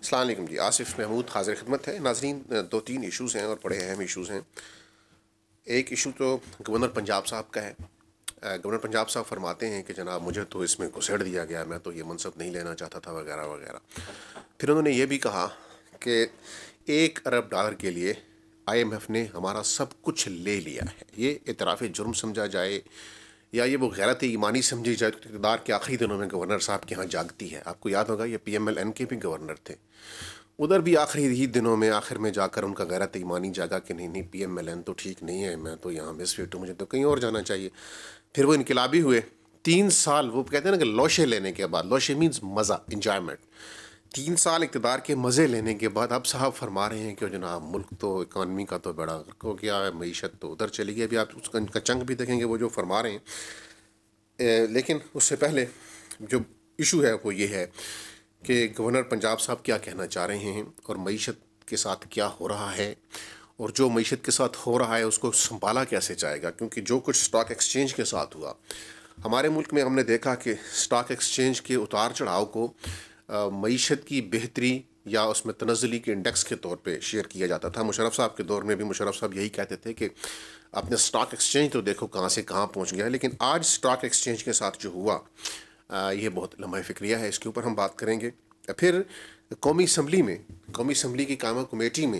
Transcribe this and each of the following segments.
السلام علیکم جی، آصف محمود حاضر خدمت ہے. ناظرین، دو تین ایشوز ہیں اور بڑے اہم ایشوز ہیں. ایک ایشو تو گورنر پنجاب صاحب کا ہے. گورنر پنجاب صاحب فرماتے ہیں کہ جناب مجھے تو اس میں گھسیڑ دیا گیا، میں تو یہ منصب نہیں لینا چاہتا تھا وغیرہ وغیرہ. پھر انہوں نے یہ بھی کہا کہ $1 ارب کے لیے IMF نے ہمارا سب کچھ لے لیا ہے. یہ اعتراف جرم سمجھا جائے یا یہ وہ غیرت ایمانی سمجھی جائے تو اقتدار کے آخری دنوں میں گورنر صاحب کے ہاں جاگتی ہے. آپ کو یاد ہوگا یہ PMLN کے بھی گورنر تھے، ادھر بھی آخری ہی دنوں میں آخر میں جا کر ان کا غیرت ایمانی جاگا کہ نہیں PMLN تو ٹھیک نہیں ہے، میں تو یہاں مس فٹ ہوں، مجھے تو کہیں اور جانا چاہیے. پھر وہ انقلابی ہوئے 3 سال، وہ کہتے ہیں نا کہ لوشے لینے کے بعد، لوشے مینز مزہ، انجوائمنٹ. 3 سال اقتدار کے مزے لینے کے بعد اب صاحب فرما رہے ہیں کہ جناب ملک تو اکانومی کا تو بڑا غرق ہو گیا ہے، معیشت تو ادھر چلی گئی. ابھی آپ اس کا چنگ بھی دیکھیں گے وہ جو فرما رہے ہیں. لیکن اس سے پہلے جو ایشو ہے وہ یہ ہے کہ گورنر پنجاب صاحب کیا کہنا چاہ رہے ہیں اور معیشت کے ساتھ کیا ہو رہا ہے، اور جو معیشت کے ساتھ ہو رہا ہے اس کو سنبھالا کیسے جائے گا. کیونکہ جو کچھ اسٹاک ایکسچینج کے ساتھ ہوا ہمارے ملک میں، ہم نے دیکھا کہ اسٹاک ایکسچینج کے اتار چڑھاؤ کو معیشت کی بہتری یا اس میں تنزلی کے انڈیکس کے طور پہ شیئر کیا جاتا تھا. مشرف صاحب کے دور میں بھی مشرف صاحب یہی کہتے تھے کہ اپنے اسٹاک ایکسچینج تو دیکھو کہاں سے کہاں پہنچ گیا ہے. لیکن آج اسٹاک ایکسچینج کے ساتھ جو ہوا یہ بہت لمحہ فکریہ ہے، اس کے اوپر ہم بات کریں گے. پھر قومی اسمبلی کی قائمہ کمیٹی میں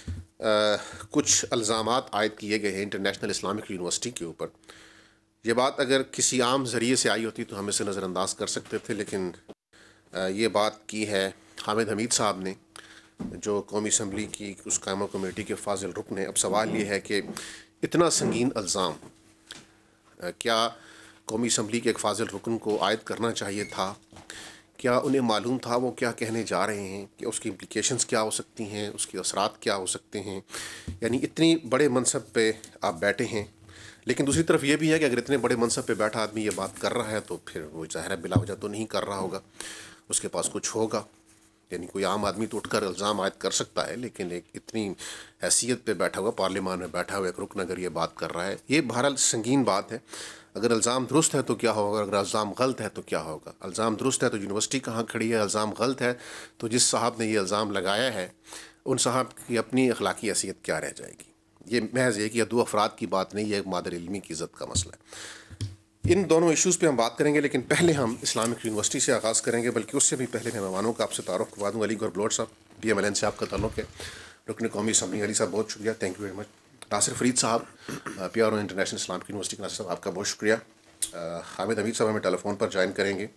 کچھ الزامات عائد کیے گئے ہیں انٹرنیشنل اسلامک یونیورسٹی کے اوپر. یہ بات اگر کسی عام ذریعے سے آئی ہوتی تو ہم اسے نظر انداز کر سکتے تھے، لیکن یہ بات کی ہے حامد حمید صاحب نے جو قومی اسمبلی کی اس قائمہ کمیٹی کے فاضل رکن ہیں. اب سوال یہ ہے کہ اتنا سنگین الزام کیا قومی اسمبلی کے ایک فاضل رکن کو عائد کرنا چاہیے تھا؟ کیا انہیں معلوم تھا وہ کیا کہنے جا رہے ہیں، کہ اس کی امپلیکیشنز کیا ہو سکتی ہیں، اس کے اثرات کیا ہو سکتے ہیں؟ یعنی اتنی بڑے منصب پہ آپ بیٹھے ہیں، لیکن دوسری طرف یہ بھی ہے کہ اگر اتنے بڑے منصب پہ بیٹھا آدمی یہ بات کر رہا ہے تو پھر وہ ظاہر ہے بلا وجہ تو نہیں کر رہا ہوگا، اس کے پاس کچھ ہوگا. یعنی کوئی عام آدمی تو اٹھ کر الزام عائد کر سکتا ہے، لیکن ایک اتنی حیثیت پہ بیٹھا ہوا، پارلیمان میں بیٹھا ہوا ایک رکن اگر یہ بات کر رہا ہے، یہ بہرحال سنگین بات ہے. اگر الزام درست ہے تو کیا ہوگا، اگر الزام غلط ہے تو کیا ہوگا. الزام درست ہے تو یونیورسٹی کہاں کھڑی ہے، الزام غلط ہے تو جس صاحب نے یہ الزام لگایا ہے ان صاحب کی اپنی اخلاقی حیثیت کیا رہ جائے گی. یہ محض ایک یا دو افراد کی بات نہیں ہے، ایک مادر علمی کی عزت کا مسئلہ ہے. ان دونوں ایشوز پہ ہم بات کریں گے، لیکن پہلے ہم اسلامک یونیورسٹی سے آغاز کریں گے. بلکہ اس سے بھی پہلے میں مہمانوں کا آپ سے تعارف کروا دوں. علی گور بلوچ صاحب، PMLN سے آپ کا تعلق ہے، رکن قومی اسمبلی. علی صاحب بہت شکریہ، thank you very much. Nasir Farid صاحب، PRO انٹرنیشنل اسلامک یونیورسٹی کے. ناصر صاحب آپ کا بہت شکریہ. حامد حمید صاحب ہمیں ٹیلی فون پر جوائن کریں گے.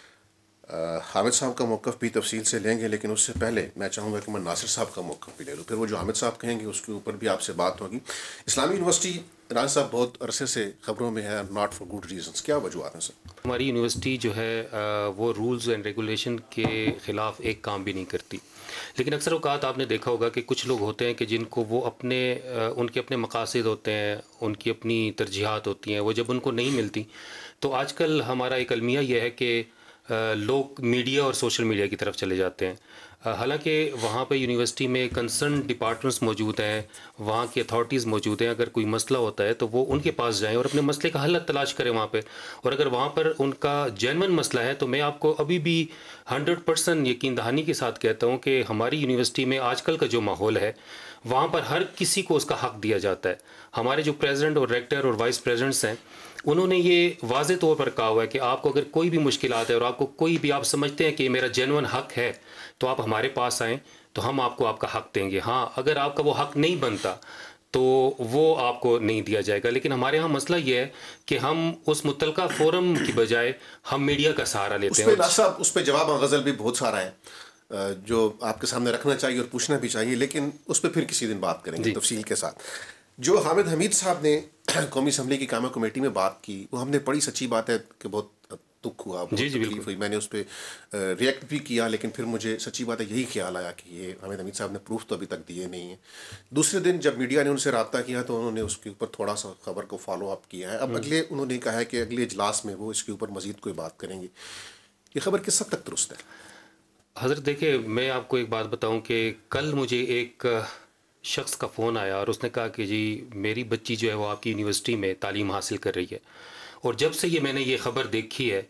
حامد صاحب کا موقف بھی تفصیل سے لیں گے، لیکن اس سے پہلے میں چاہوں گا کہ میں ناصر صاحب کا موقف بھی لے لوں، پھر وہ جو حامد صاحب کہیں گے اس کے اوپر بھی آپ سے بات ہوگی. اسلامی یونیورسٹی ناصر صاحب بہت عرصے سے خبروں میں ہے، ناٹ فار گڈ ریزنس، کیا وجوہات ہیں سر؟ ہماری یونیورسٹی جو ہے وہ رولز اینڈ ریگولیشن کے خلاف ایک کام بھی نہیں کرتی. لیکن اکثر اوقات آپ نے دیکھا ہوگا کہ کچھ لوگ ہوتے ہیں کہ جن کو وہ ان کے اپنے مقاصد ہوتے ہیں، ان کی اپنی ترجیحات ہوتی ہیں، وہ جب ان کو نہیں ملتی تو آج کل ہمارا ایک المیہ یہ ہے کہ لوگ میڈیا اور سوشل میڈیا کی طرف چلے جاتے ہیں. حالانکہ وہاں پہ یونیورسٹی میں کنسرن ڈپارٹمنٹس موجود ہیں، وہاں کی اتھارٹیز موجود ہیں. اگر کوئی مسئلہ ہوتا ہے تو وہ ان کے پاس جائیں اور اپنے مسئلے کا حل تلاش کریں وہاں پہ. اور اگر وہاں پر ان کا جینون مسئلہ ہے تو میں آپ کو ابھی بھی 100% یقین دہانی کے ساتھ کہتا ہوں کہ ہماری یونیورسٹی میں آج کل کا جو ماحول ہے وہاں پر ہر کسی کو اس کا حق دیا جاتا ہے. ہمارے جو پریزیڈنٹ اور ریکٹر اور وائس پریزیڈنٹس ہیں انہوں نے یہ واضح طور پر کہا ہوا ہے کہ آپ کو اگر کوئی بھی مشکلات ہے اور آپ کو کوئی بھی آپ سمجھتے ہیں کہ یہ میرا جینون حق ہے تو آپ ہمارے پاس آئیں تو ہم آپ کو آپ کا حق دیں گے. ہاں، اگر آپ کا وہ حق نہیں بنتا تو وہ آپ کو نہیں دیا جائے گا. لیکن ہمارے ہاں مسئلہ یہ ہے کہ ہم اس متعلقہ فورم کی بجائے ہم میڈیا کا سہارا لیتے ہیں. اس پہ جواب غزل بھی بہت سارا ہے جو آپ کے سامنے رکھنا چاہیے اور پوچھنا بھی چاہیے، لیکن اس پہ پھر کسی دن بات کریں گے تفصیل کے ساتھ. جو حامد حمید صاحب نے قومی اسمبلی کی قائمہ کمیٹی میں بات کی وہ ہم نے پڑھی، سچی بات ہے کہ بہت دکھ ہوا، بہت تکلیف ہوئی. میں نے اس پہ ریئیکٹ بھی کیا، لیکن پھر مجھے سچی بات ہے یہی خیال آیا کہ یہ حامد حمید صاحب نے پروف تو ابھی تک دیے نہیں ہیں. دوسرے دن جب میڈیا نے ان سے رابطہ کیا تو انہوں نے اس کے اوپر تھوڑا سا خبر کو فالو اپ کیا ہے. اب انہوں نے کہا ہے کہ اگلے اجلاس میں وہ اس کے اوپر مزید کوئی بات کریں گے. یہ خبر کس حد تک درست ہے؟ حضرت دیکھیں، میں آپ کو ایک بات بتاؤں کہ کل مجھے ایک شخص کا فون آیا اور اس نے کہا کہ جی میری بچی جو ہے وہ آپ کی یونیورسٹی میں تعلیم حاصل کر رہی ہے، اور جب سے میں نے یہ خبر دیکھی ہے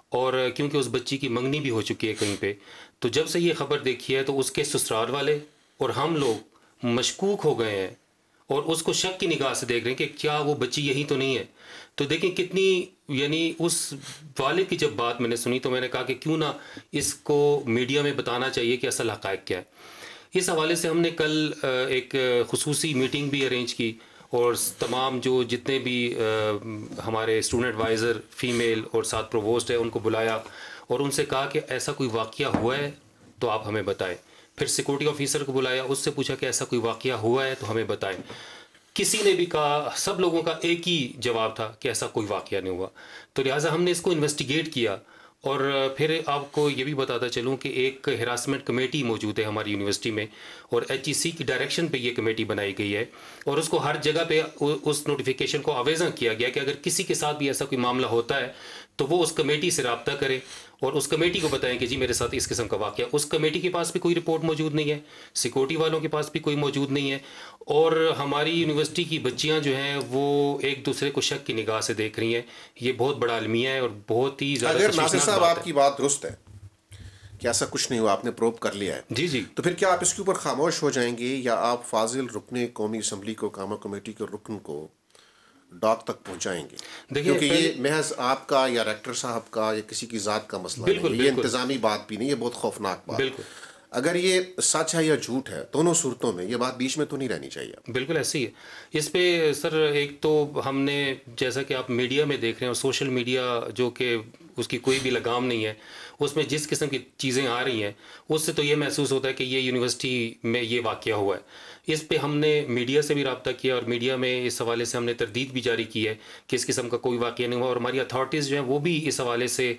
اور کیونکہ اس بچی کی منگنی بھی ہو چکی ہے کہیں پہ، تو جب سے یہ خبر دیکھی ہے تو اس کے سسرال والے اور ہم لوگ مشکوک ہو گئے ہیں اور اس کو شک کی نگاہ سے دیکھ رہے ہیں کہ کیا وہ بچی یہی تو نہیں ہے. تو دیکھیں کتنی، یعنی اس والد کی جب بات میں نے سنی تو میں نے کہا کہ کیوں نہ اس کو میڈیا میں بتانا چاہیے کہ اصل حقائق کیا ہے. اس حوالے سے ہم نے کل ایک خصوصی میٹنگ بھی ارینج کی اور تمام جو جتنے بھی ہمارے اسٹوڈنٹ ایڈوائزر فیمیل اور ساتھ پرووسٹ ہے ان کو بلایا اور ان سے کہا کہ ایسا کوئی واقعہ ہوا ہے تو آپ ہمیں بتائیں. پھر سیکورٹی آفیسر کو بلایا، اس سے پوچھا کہ ایسا کوئی واقعہ ہوا ہے تو ہمیں بتائیں. کسی نے بھی کہا، سب لوگوں کا ایک ہی جواب تھا کہ ایسا کوئی واقعہ نہیں ہوا. تو لہٰذا ہم نے اس کو انویسٹیگیٹ کیا. اور پھر آپ کو یہ بھی بتاتا چلوں کہ ایک ہراسمنٹ کمیٹی موجود ہے ہماری یونیورسٹی میں اور ایچ ای سی کی ڈائریکشن پہ یہ کمیٹی بنائی گئی ہے اور اس کو ہر جگہ پہ اس نوٹیفیکیشن کو آویزاں کیا گیا کہ اگر کسی کے ساتھ بھی ایسا کوئی معاملہ ہوتا ہے تو وہ اس کمیٹی سے رابطہ کرے اور اس کمیٹی کو بتائیں کہ جی میرے ساتھ اس قسم کا واقعہ. اس کمیٹی کے پاس بھی کوئی رپورٹ موجود نہیں ہے، سیکورٹی والوں کے پاس بھی کوئی موجود نہیں ہے، اور ہماری یونیورسٹی کی بچیاں جو ہیں وہ ایک دوسرے کو شک کی نگاہ سے دیکھ رہی ہیں. یہ بہت بڑا المیہ ہے اور بہت ہی زیادہ اگر ناصر تشویشناک صاحب بات آپ کی بات درست ہے کہ ایسا کچھ نہیں ہوا، آپ نے پروب کر لیا ہے، جی جی تو پھر کیا آپ اس کے اوپر خاموش ہو جائیں گے یا آپ فاضل رکن قومی اسمبلی کو، کامہ کمیٹی کے رکن کو ڈاک تک پہنچائیں گے؟ دیکھیے کیونکہ پہلے، یہ محض آپ کا یا ریکٹر صاحب کا یا کسی کی ذات کا مسئلہ نہیں بالکل ہے، یہ بالکل انتظامی بات بھی نہیں، یہ بہت خوفناک بات. بالکل اگر یہ سچ ہے یا جھوٹ ہے، دونوں صورتوں میں یہ بات بیچ میں تو نہیں رہنی چاہیے. بالکل ایسے ہی ہے. اس پہ سر ایک تو ہم نے، جیسا کہ آپ میڈیا میں دیکھ رہے ہیں اور سوشل میڈیا جو کہ اس کی کوئی بھی لگام نہیں ہے، اس میں جس قسم کی چیزیں آ رہی ہیں اس سے تو یہ محسوس ہوتا ہے کہ یہ یونیورسٹی میں یہ واقعہ ہوا ہے. اس پہ ہم نے میڈیا سے بھی رابطہ کیا اور میڈیا میں اس حوالے سے ہم نے تردید بھی جاری کی ہے کہ اس قسم کا کوئی واقعہ نہیں ہوا، اور ہماری اتھارٹیز جو ہیں وہ بھی اس حوالے سے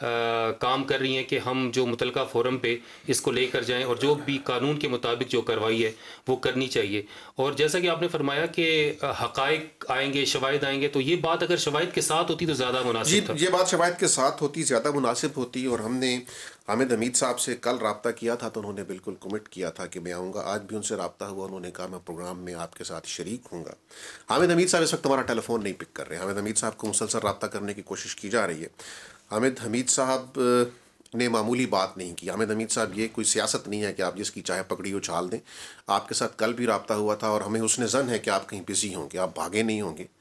کام کر رہی ہیں کہ ہم جو متعلقہ فورم پہ اس کو لے کر جائیں اور جو بھی قانون کے مطابق جو کارروائی ہے وہ کرنی چاہیے. اور جیسا کہ آپ نے فرمایا کہ حقائق آئیں گے، شواہد آئیں گے، تو یہ بات اگر شواہد کے ساتھ ہوتی تو زیادہ جی، مناسب تھا. یہ بات شواہد کے ساتھ ہوتی زیادہ مناسب ہوتی، اور ہم نے حامد حمید صاحب سے کل رابطہ کیا تھا تو انہوں نے بالکل کمٹ کیا تھا کہ میں آؤں گا. آج بھی ان سے رابطہ ہوا، انہوں نے کہا میں پروگرام میں آپ کے ساتھ شریک ہوں گا. حامد حمید صاحب اس وقت ہمارا ٹیلی فون نہیں پک کر رہے ہیں. حامد حمید صاحب کو مسلسل رابطہ کرنے کی کوشش کی جا رہی ہے. حامد حمید صاحب نے معمولی بات نہیں کی. حامد حمید صاحب یہ کوئی سیاست نہیں ہے کہ آپ جس کی چاہے پکڑی اچھال دیں. آپ کے ساتھ کل بھی رابطہ ہوا تھا اور ہمیں حسن ظن ہے کہ آپ کہیں بزی ہوں گے، آپ بھاگے نہیں ہوں گے،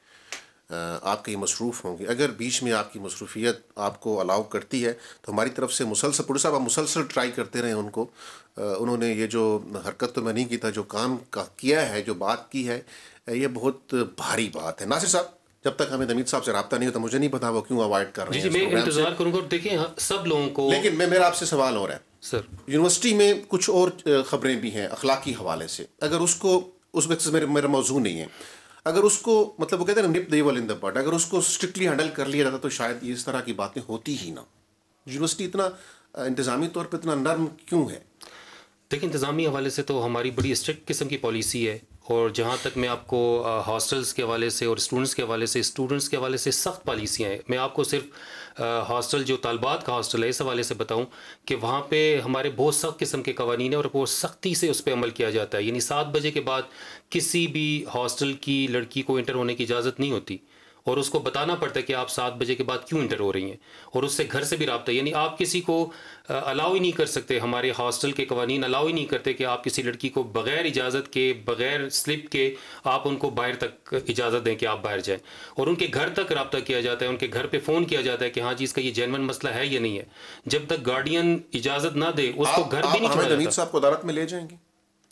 آپ کہیں مصروف ہوں گے. اگر بیچ میں آپ کی مصروفیت آپ کو الاؤ کرتی ہے تو ہماری طرف سے مسلسل، پروڈیوسر صاحب آپ مسلسل ٹرائی کرتے رہے ان کو. انہوں نے یہ جو حرکت تو میں نہیں کی تھا، جو کام کیا ہے، جو بات کی ہے، یہ بہت بھاری بات ہے. ناصر صاحب جب تک حامد حمید صاحب سے رابطہ نہیں ہوتا، مجھے نہیں پتا وہ کیوں اوائڈ کر رہے جی ہیں جی اس میں پروگرام سے. انتظار کروں گا. اور دیکھیں سب لوگوں کو، لیکن میرا آپ سے سوال ہو رہا ہے، سر یونیورسٹی میں کچھ اور خبریں بھی ہیں اخلاقی حوالے سے. اگر اس کو، اس وقت سے میرا موضوع نہیں ہے، اگر اس کو مطلب وہ کہتے ہیں نا نپ دیول ان دا بٹ، اگر اس کو اسٹرکٹلی ہینڈل کر لیا جاتا تو شاید اس طرح کی باتیں ہوتی ہی نہ. یونیورسٹی اتنا انتظامی طور پہ اتنا نرم کیوں ہے؟ دیکھیں انتظامی حوالے سے تو ہماری بڑی اسٹرکٹ قسم کی پالیسی ہے، اور جہاں تک میں آپ کو ہاسٹلس کے حوالے سے اور اسٹوڈنٹس کے حوالے سے سخت پالیسیاں ہیں. میں آپ کو صرف ہاسٹل جو طالبات کا ہاسٹل ہے اس حوالے سے بتاؤں کہ وہاں پہ ہمارے بہت سخت قسم کے قوانین ہیں اور بہت سختی سے اس پہ عمل کیا جاتا ہے. یعنی 7 بجے کے بعد کسی بھی ہاسٹل کی لڑکی کو انٹر ہونے کی اجازت نہیں ہوتی، اور اس کو بتانا پڑتا ہے کہ آپ 7 بجے کے بعد کیوں انٹر ہو رہی ہیں، اور اس سے گھر سے بھی رابطہ. یعنی آپ کسی کو الاؤ ہی نہیں کر سکتے، ہمارے ہاسٹل کے قوانین الاؤ ہی نہیں کرتے کہ آپ کسی لڑکی کو بغیر اجازت کے، بغیر سلپ کے آپ ان کو باہر تک اجازت دیں کہ آپ باہر جائیں. اور ان کے گھر تک رابطہ کیا جاتا ہے، ان کے گھر پہ فون کیا جاتا ہے کہ ہاں جی اس کا یہ جینون مسئلہ ہے یا نہیں ہے. جب تک گارڈین اجازت نہ دے اس کو گھر بھی آپ نہیں چھوڑا حامد حمید جاتا. صاحب کو عدالت میں لے جائیں گے؟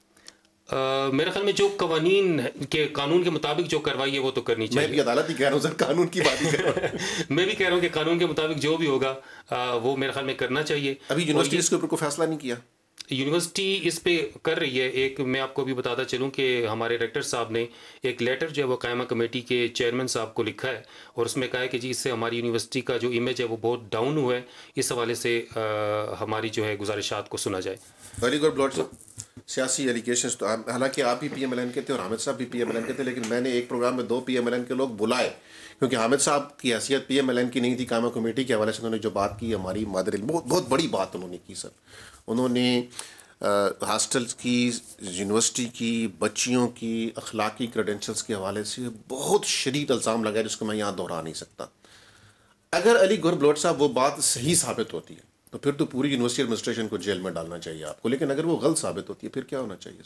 میرے خیال میں جو قوانین کے قانون کے مطابق جو کارروائی ہے وہ تو کرنی میں چاہیے. بھی عدالت ہی کہہ رہا ہوں سر، قانون کی بات ہی کر رہا ہوں. میں بھی کہہ رہا ہوں کہ قانون کے مطابق جو بھی ہوگا وہ میرے خیال میں کرنا چاہیے. ابھی یونیورسٹی اس کے اوپر کوئی فیصلہ نہیں کیا؟ یونیورسٹی اس پہ کر رہی ہے. ایک میں آپ کو بھی بتاتا چلوں کہ ہمارے ریکٹر صاحب نے ایک لیٹر جو ہے وہ قائمہ کمیٹی کے چیئرمین صاحب کو لکھا ہے اور اس میں کہا ہے کہ جی اس سے ہماری یونیورسٹی کا جو امیج ہے وہ بہت ڈاؤن ہوا ہے، اس حوالے سے ہماری جو ہے گزارشات کو سنا جائے. ویری گڈ بلاٹ صاحب. سیاسی ایلیگیشنز تو حالانکہ آپ بھی پی ایم ایل این کے تھے اور حامد صاحب بھی پی ایم ایل این کے تھے، لیکن میں نے ایک پروگرام میں 2 پی ایم ایل این کے لوگ بلائے کیونکہ حامد صاحب کی حیثیت پی ایم ایل این کی نہیں تھی. قائمہ کمیٹی کے حوالے سے انہوں نے جو بات کی، ہماری مادر علم، بہت بڑی بات انہوں نے کی سر. انہوں نے ہاسٹل کی، یونیورسٹی کی بچیوں کی اخلاقی کریڈینشلز کے حوالے سے بہت شدید الزام لگایا جس کو میں یہاں دہرا نہیں سکتا. اگر علی گوہر بلوچ صاحب وہ بات صحیح ثابت ہوتی ہے تو پھر تو پوری یونیورسٹی ایڈمنسٹریشن کو جیل میں ڈالنا چاہیے آپ کو، لیکن اگر وہ غلط ثابت ہوتی ہے پھر کیا ہونا چاہیے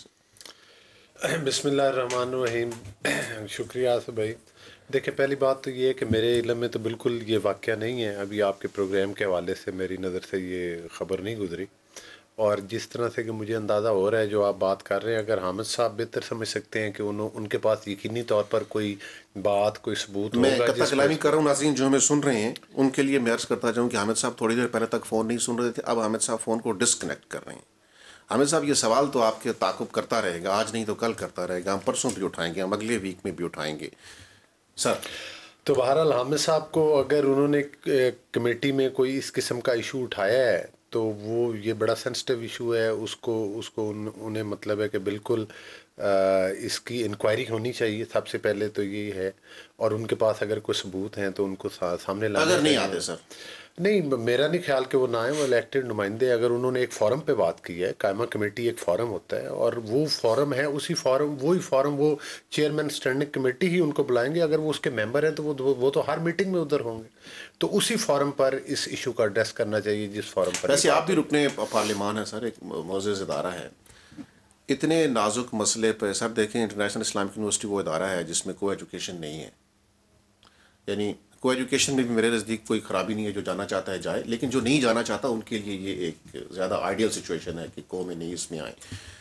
سر؟ بسم اللہ الرحمن الرحیم. شکریہ آصف بھائی. دیکھیں پہلی بات تو یہ ہے کہ میرے علم میں تو بالکل یہ واقعہ نہیں ہے، ابھی آپ کے پروگرام کے حوالے سے میری نظر سے یہ خبر نہیں گزری، اور جس طرح سے کہ مجھے اندازہ ہو رہا ہے جو آپ بات کر رہے ہیں، اگر حامد صاحب بہتر سمجھ سکتے ہیں کہ ان کے پاس یقینی طور پر کوئی بات کوئی ثبوت میں ہوگا. قطع کلامی کر رہا ہوں ناظرین جو ہمیں سن رہے ہیں ان کے لیے میں عرض کرتا جاؤں کہ حامد صاحب تھوڑی دیر پہلے تک فون نہیں سن رہے تھے، اب حامد صاحب فون کو ڈسکنیکٹ کر رہے ہیں. حامد صاحب یہ سوال تو آپ کے تعاقب کرتا رہے گا، آج نہیں تو کل کرتا رہے گا، ہم پرسوں بھی اٹھائیں گے، ہم اگلے ویک میں بھی اٹھائیں گے سر. تو بہرحال حامد صاحب کو اگر انہوں نے کمیٹی میں کوئی اس قسم کا ایشو اٹھایا ہے تو وہ یہ بڑا سینسٹیو ایشو ہے، اس کو انہیں مطلب ہے کہ بالکل اس کی انکوائری ہونی چاہیے. سب سے پہلے تو یہ ہے، اور ان کے پاس اگر کوئی ثبوت ہیں تو ان کو سامنے لانا اگر نہیں چاہیے. آتے سر نہیں، میرا نہیں خیال کہ وہ نہ آئے، وہ الیکٹڈ نمائندے. اگر انہوں نے ایک فورم پہ بات کی ہے، قائمہ کمیٹی ایک فورم ہوتا ہے اور وہ فورم ہے، وہی فورم وہ چیئرمین اسٹینڈنگ کمیٹی ہی ان کو بلائیں گے. اگر وہ اس کے ممبر ہیں تو وہ تو ہر میٹنگ میں ادھر ہوں گے، تو اسی فورم پر اس ایشو کا ایڈریس کرنا چاہیے جس فورم پر. ویسے آپ بھی رکن پارلیمان ہیں سر، ایک معزز ادارہ ہے، اتنے نازک مسئلے پہ سر دیکھیں انٹرنیشنل اسلامک یونیورسٹی وہ ادارہ ہے جس میں کو ایجوکیشن نہیں ہے، یعنی کو ایجوکیشن میں بھی میرے نزدیک کوئی خرابی نہیں ہے، جو جانا چاہتا ہے جائے، لیکن جو نہیں جانا چاہتا ان کے لیے یہ ایک زیادہ آئیڈیل سچویشن ہے کہ کو میں نہیں اس میں آئیں.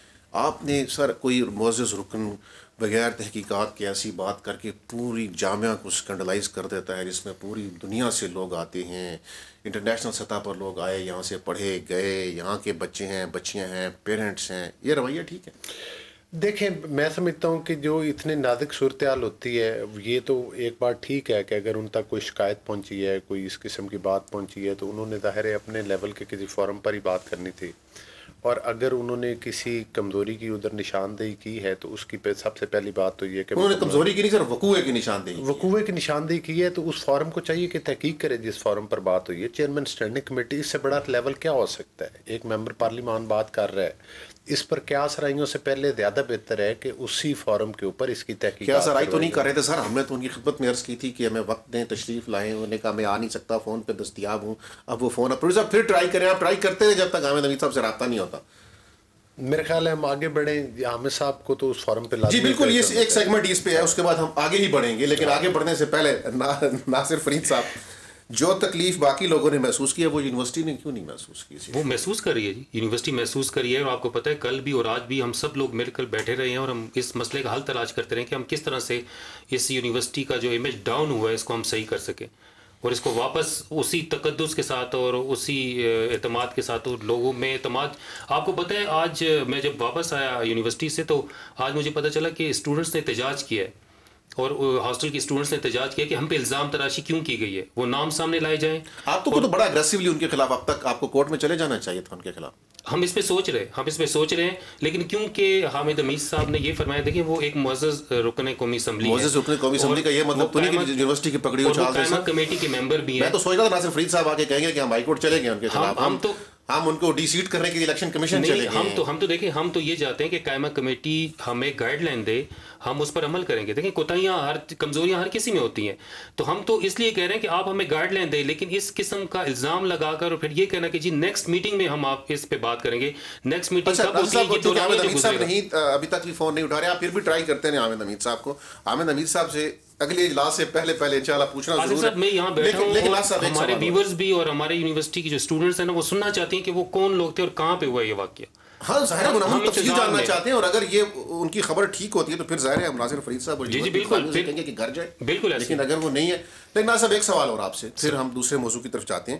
آپ نے سر کوئی معزز رکن بغیر تحقیقات کے ایسی بات کر کے پوری جامعہ کو اسکینڈلائز کر دیتا ہے جس میں پوری دنیا سے لوگ آتے ہیں، انٹرنیشنل سطح پر لوگ آئے، یہاں سے پڑھے گئے، یہاں کے بچے ہیں، بچیاں ہیں، پیرنٹس ہیں، یہ رویہ ٹھیک ہے؟ دیکھیں میں سمجھتا ہوں کہ جو اتنے نازک صورتحال ہوتی ہے، یہ تو ایک بات ٹھیک ہے کہ اگر ان تک کوئی شکایت پہنچی ہے، کوئی اس قسم کی بات پہنچی ہے تو انہوں نے ظاہر ہے اپنے لیول کے کسی فورم پر ہی بات کرنی تھی، اور اگر انہوں نے کسی کمزوری کی ادھر نشاندہی کی ہے تو اس کی سب سے پہلی بات تو یہ کہ انہوں نے کمزوری کی نہیں سر، وقوع کی نشاندہی کی. وقوع کی نشاندہی کی ہے تو اس فورم کو چاہیے کہ تحقیق کرے جس فورم پر بات ہوئی ہے. چیئرمین اسٹینڈنگ کمیٹی، اس سے بڑا لیول کیا ہو سکتا ہے؟ ایک ممبر پارلیمان بات کر رہا ہے، اس پر کیا سرائیوں سے پہلے زیادہ بہتر ہے کہ اسی فورم کے اوپر اس کی تحقیق. کیا سر آئی تو نہیں کر رہے تھے سر؟ ہم نے تو ان کی خدمت میں عرض کی تھی کہ ہمیں وقت دیں، تشریف لائیں، انہوں نے کہا میں آ نہیں سکتا، فون پہ دستیاب ہوں. اب وہ فون اپروڈ صاحب پھر ٹرائی کریں، آپ ٹرائی کرتے ہیں جب تک حامد حمید صاحب سے رابطہ نہیں ہوتا. میرے خیال ہے ہم آگے بڑھیں، حامد صاحب کو تو اس فورم پہ جی بالکل، یہ ایک سیگمنٹ اس پہ ہے، اس کے بعد ہم آگے ہی بڑھیں گے، لیکن آگے بڑھنے سے پہلے ناصر فرید صاحب، جو تکلیف باقی لوگوں نے محسوس کی ہے وہ یونیورسٹی نے کیوں نہیں محسوس کی؟ وہ محسوس کر رہی ہے جی، یونیورسٹی محسوس کر رہی ہے، اور آپ کو پتہ ہے کل بھی اور آج بھی ہم سب لوگ مل کر بیٹھے رہے ہیں اور ہم اس مسئلے کا حل تلاش کرتے رہے کہ ہم کس طرح سے اس یونیورسٹی کا جو امیج ڈاؤن ہوا ہے اس کو ہم صحیح کر سکیں، اور اس کو واپس اسی تقدس کے ساتھ اور اسی اعتماد کے ساتھ، اور لوگوں میں اعتماد. آپ کو پتہ ہے آج میں جب واپس آیا یونیورسٹی سے تو آج مجھے پتہ چلا کہ اسٹوڈنٹس نے احتجاج کیا ہے، اور ہاسٹل کے اسٹوڈنٹس نے احتجاج کیا کہ ہم پہ الزام تراشی کیوں کی گئی ہے، وہ نام سامنے لائے جائیں. آپ تو بڑا اگریسولی ان کے خلاف، اب تک آپ کو کورٹ میں چلے جانا چاہیے تھا ان کے خلاف. ہم اس پہ سوچ رہے ہیں، لیکن کیونکہ حامد حمید صاحب نے یہ فرمایا، دیکھیں وہ ایک معزز رکن قومی اسمبلی ہے، معزز رکن قومی اسمبلی کا یہ مطلب تو نہیں کہ یونیورسٹی کی پگڑی اچھال دیں. قائمہ کمیٹی کے ممبر بھی ہیں. میں تو سوچ رہا تھا ناصر فرید صاحب آگے کہیں گے کہ ہم ہائی کورٹ چلے گئے ان کے خلاف، ہم ان کو ڈی سیٹ کرنے کے لیے الیکشن کمیشن چلے گئے. ہم تو دیکھیں، ہم تو یہ چاہتے ہیں کہ قائمہ کمیٹی ہمیں گائیڈ لائن دے، ہم اس پر عمل کریں گے. دیکھیں کوتاہیاں کمزوریاں ہر کسی میں ہوتی ہیں، تو ہم تو اس لیے کہہ رہے ہیں کہ آپ ہمیں گائیڈ لائن دیں، لیکن اس قسم کا الزام لگا کر اور پھر یہ کہنا کہ جی نیکسٹ میٹنگ میں ہم آپ اس پہ بات کریں گے. نیکسٹ میٹنگ کب ہوتی ہے؟ کیونکہ حامد حمید صاحب نہیں ابھی تک بھی فون نہیں اٹھا رہے، آپ پھر بھی ٹرائی کرتے ہیں حامد حمید صاحب کو. حامد حمید صاحب سے اگلے اجلاس سے پہلے انشاءاللہ پوچھنا ضرور ہے. میں یہاں بیٹھا ہوں اور ہمارے ویورز بھی اور ہمارے یونیورسٹی کے جو اسٹوڈنٹس ہیں نا وہ سننا چاہتے ہیں کہ وہ کون لوگ تھے اور کہاں پہ ہوا یہ واقعہ. ہاں ظاہر ہے ہم تفصیل جاننا چاہتے ہیں، اور اگر یہ ان کی خبر ٹھیک ہوتی ہے تو پھر ظاہر ہے ہم ناصر فرید صاحب اور بالکل کہیں گے کہ گھر جائے، بالکل. لیکن اگر وہ نہیں ہے. لیکن ناصر صاحب ایک سوال اور آپ سے، پھر ہم دوسرے موضوع کی طرف جاتے ہیں.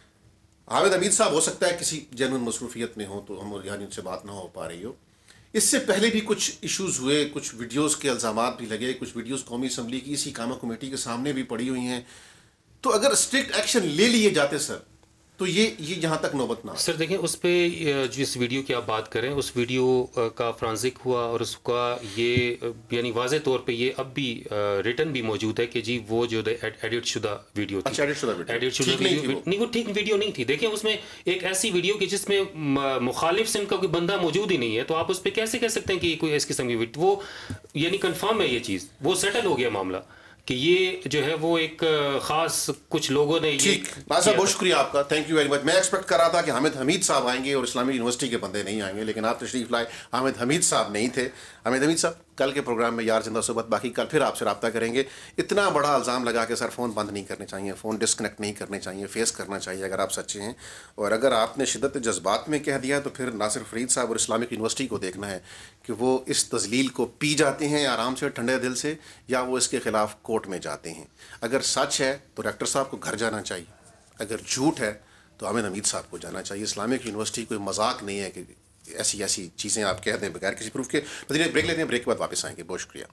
حامد حمید صاحب ہو سکتا ہے کسی جنون مصروفیت میں ہو تو ہم یعنی ان سے بات نہ ہو پا رہی ہو. اس سے پہلے بھی کچھ ایشوز ہوئے، کچھ ویڈیوز کے الزامات بھی لگے، کچھ ویڈیوز قومی اسمبلی کی اسی قائمہ کمیٹی کے سامنے بھی پڑی ہوئی ہیں. تو اگر اسٹرکٹ ایکشن لے لیے جاتے سر تو یہ یہاں تک نوبت نہ. سر دیکھیں اس پہ جس ویڈیو کی آپ بات کریں اس ویڈیو کا فرانزک ہوا اور اس کا یہ یعنی واضح طور پہ یہ اب بھی ریٹن بھی موجود ہے کہ جی وہ جو ایڈٹ شدہ ویڈیو تھی. ایڈٹ شدہ ویڈیو نہیں، وہ ٹھیک ویڈیو نہیں تھی. دیکھیں اس میں ایک ایسی ویڈیو کہ جس میں مخالف سن کا کوئی بندہ موجود ہی نہیں ہے، تو آپ اس پہ کیسے کہہ سکتے ہیں کہ کوئی اس قسم کی ویڈیو، وہ یعنی کنفرم ہے یہ چیز، وہ سیٹل ہو گیا معاملہ کہ یہ جو ہے وہ ایک خاص کچھ لوگوں نے ٹھیک ناصر صاحب بہت شکریہ آپ کا، تھینک یو ویری مچ. میں ایکسپیکٹ کر رہا تھا کہ حامد حمید صاحب آئیں گے اور اسلامی یونیورسٹی کے بندے نہیں آئیں گے، لیکن آپ تشریف لائے. حامد حمید صاحب نہیں تھے. حامد حمید صاحب کل کے پروگرام میں یار زندہ صحبت باقی، کل پھر آپ سے رابطہ کریں گے. اتنا بڑا الزام لگا کہ سر فون بند نہیں کرنے چاہیے، فون ڈسکنیکٹ نہیں کرنے چاہیے، فیس کرنا چاہیے اگر آپ سچے ہیں. اور اگر آپ نے شدت جذبات میں کہہ دیا تو پھر ناصر فرید صاحب اور اسلامک یونیورسٹی کو دیکھنا ہے کہ وہ اس تذلیل کو پی جاتے ہیں آرام سے ٹھنڈے دل سے، یا وہ اس کے خلاف کورٹ میں جاتے ہیں. اگر سچ ہے تو ریکٹر صاحب کو گھر جانا چاہیے، اگر جھوٹ ہے تو حامد حمید صاحب کو جانا چاہیے. اسلامک یونیورسٹی کوئی مذاق نہیں ہے کہ ایسی چیزیں آپ کہہ دیں بغیر کسی پروف کے. مدینہ بریک لیتے ہیں، بریک کے بعد واپس آئیں گے. بہت شکریہ.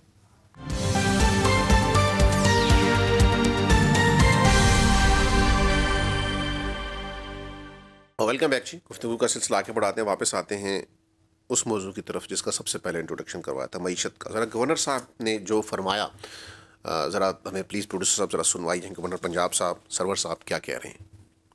ویلکم بیک جی. گفتگو کا سلسلہ آگے بڑھاتے ہیں، واپس آتے ہیں اس موضوع کی طرف جس کا سب سے پہلے انٹروڈکشن کروایا تھا، معیشت کا. ذرا گورنر صاحب نے جو فرمایا ذرا ہمیں پلیز پروڈیوسر صاحب ذرا سنوائیے. گورنر پنجاب صاحب، سرور صاحب کیا کہہ رہے ہیں؟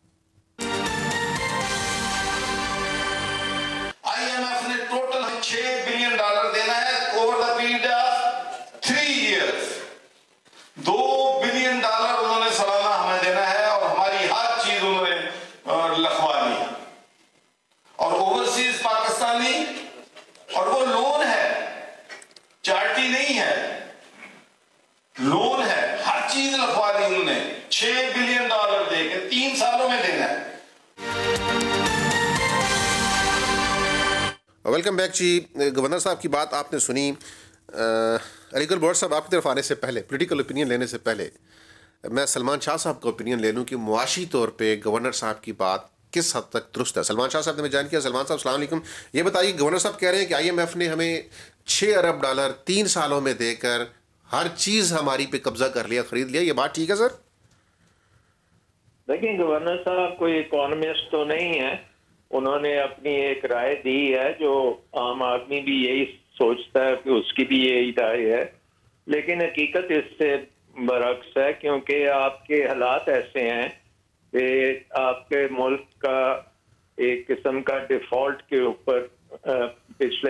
آئی ایم ایف نے ٹوٹل $6 بلین دینا ہے over the period of 3 years. $2 billion انہوں نے سالانہ ہمیں دینا ہے اور ہماری ہر چیز انہوں نے لکھوانی ہے. اور اوورسیز پاکستانی، اور وہ لون ہے، چارٹی نہیں ہے، لون ہے، ہر چیز لکھوانی انہوں نے. $6 بلین دے کے 3 سالوں میں دینا ہے. ویلکم بیک جی. گورنر صاحب کی بات آپ نے سنی. علی گل بور صاحب، آپ کی طرف آنے سے پہلے، پولیٹیکل اوپینین لینے سے پہلے، میں سلمان شاہ صاحب کا اوپینین لے لوں کہ معاشی طور پہ گورنر صاحب کی بات کس حد تک درست ہے. سلمان شاہ صاحب نے ہمیں جوائن کیا. سلمان صاحب السلام علیکم. یہ بتائیے، گورنر صاحب کہہ رہے ہیں کہ آئی ایم ایف نے ہمیں $6 ارب 3 سالوں میں دے کر ہر چیز ہماری پہ قبضہ کر لیا، خرید لیا، یہ بات ٹھیک ہے سر؟ دیکھیں، گورنر صاحب کوئی اکانومسٹ تو نہیں ہے. انہوں نے اپنی ایک رائے دی ہے جو عام آدمی بھی یہی سوچتا ہے کہ اس کی بھی یہی رائے ہے، لیکن حقیقت اس سے برعکس ہے، کیونکہ آپ کے حالات ایسے ہیں کہ آپ کے ملک کا ایک قسم کا ڈیفالٹ کے اوپر پچھلے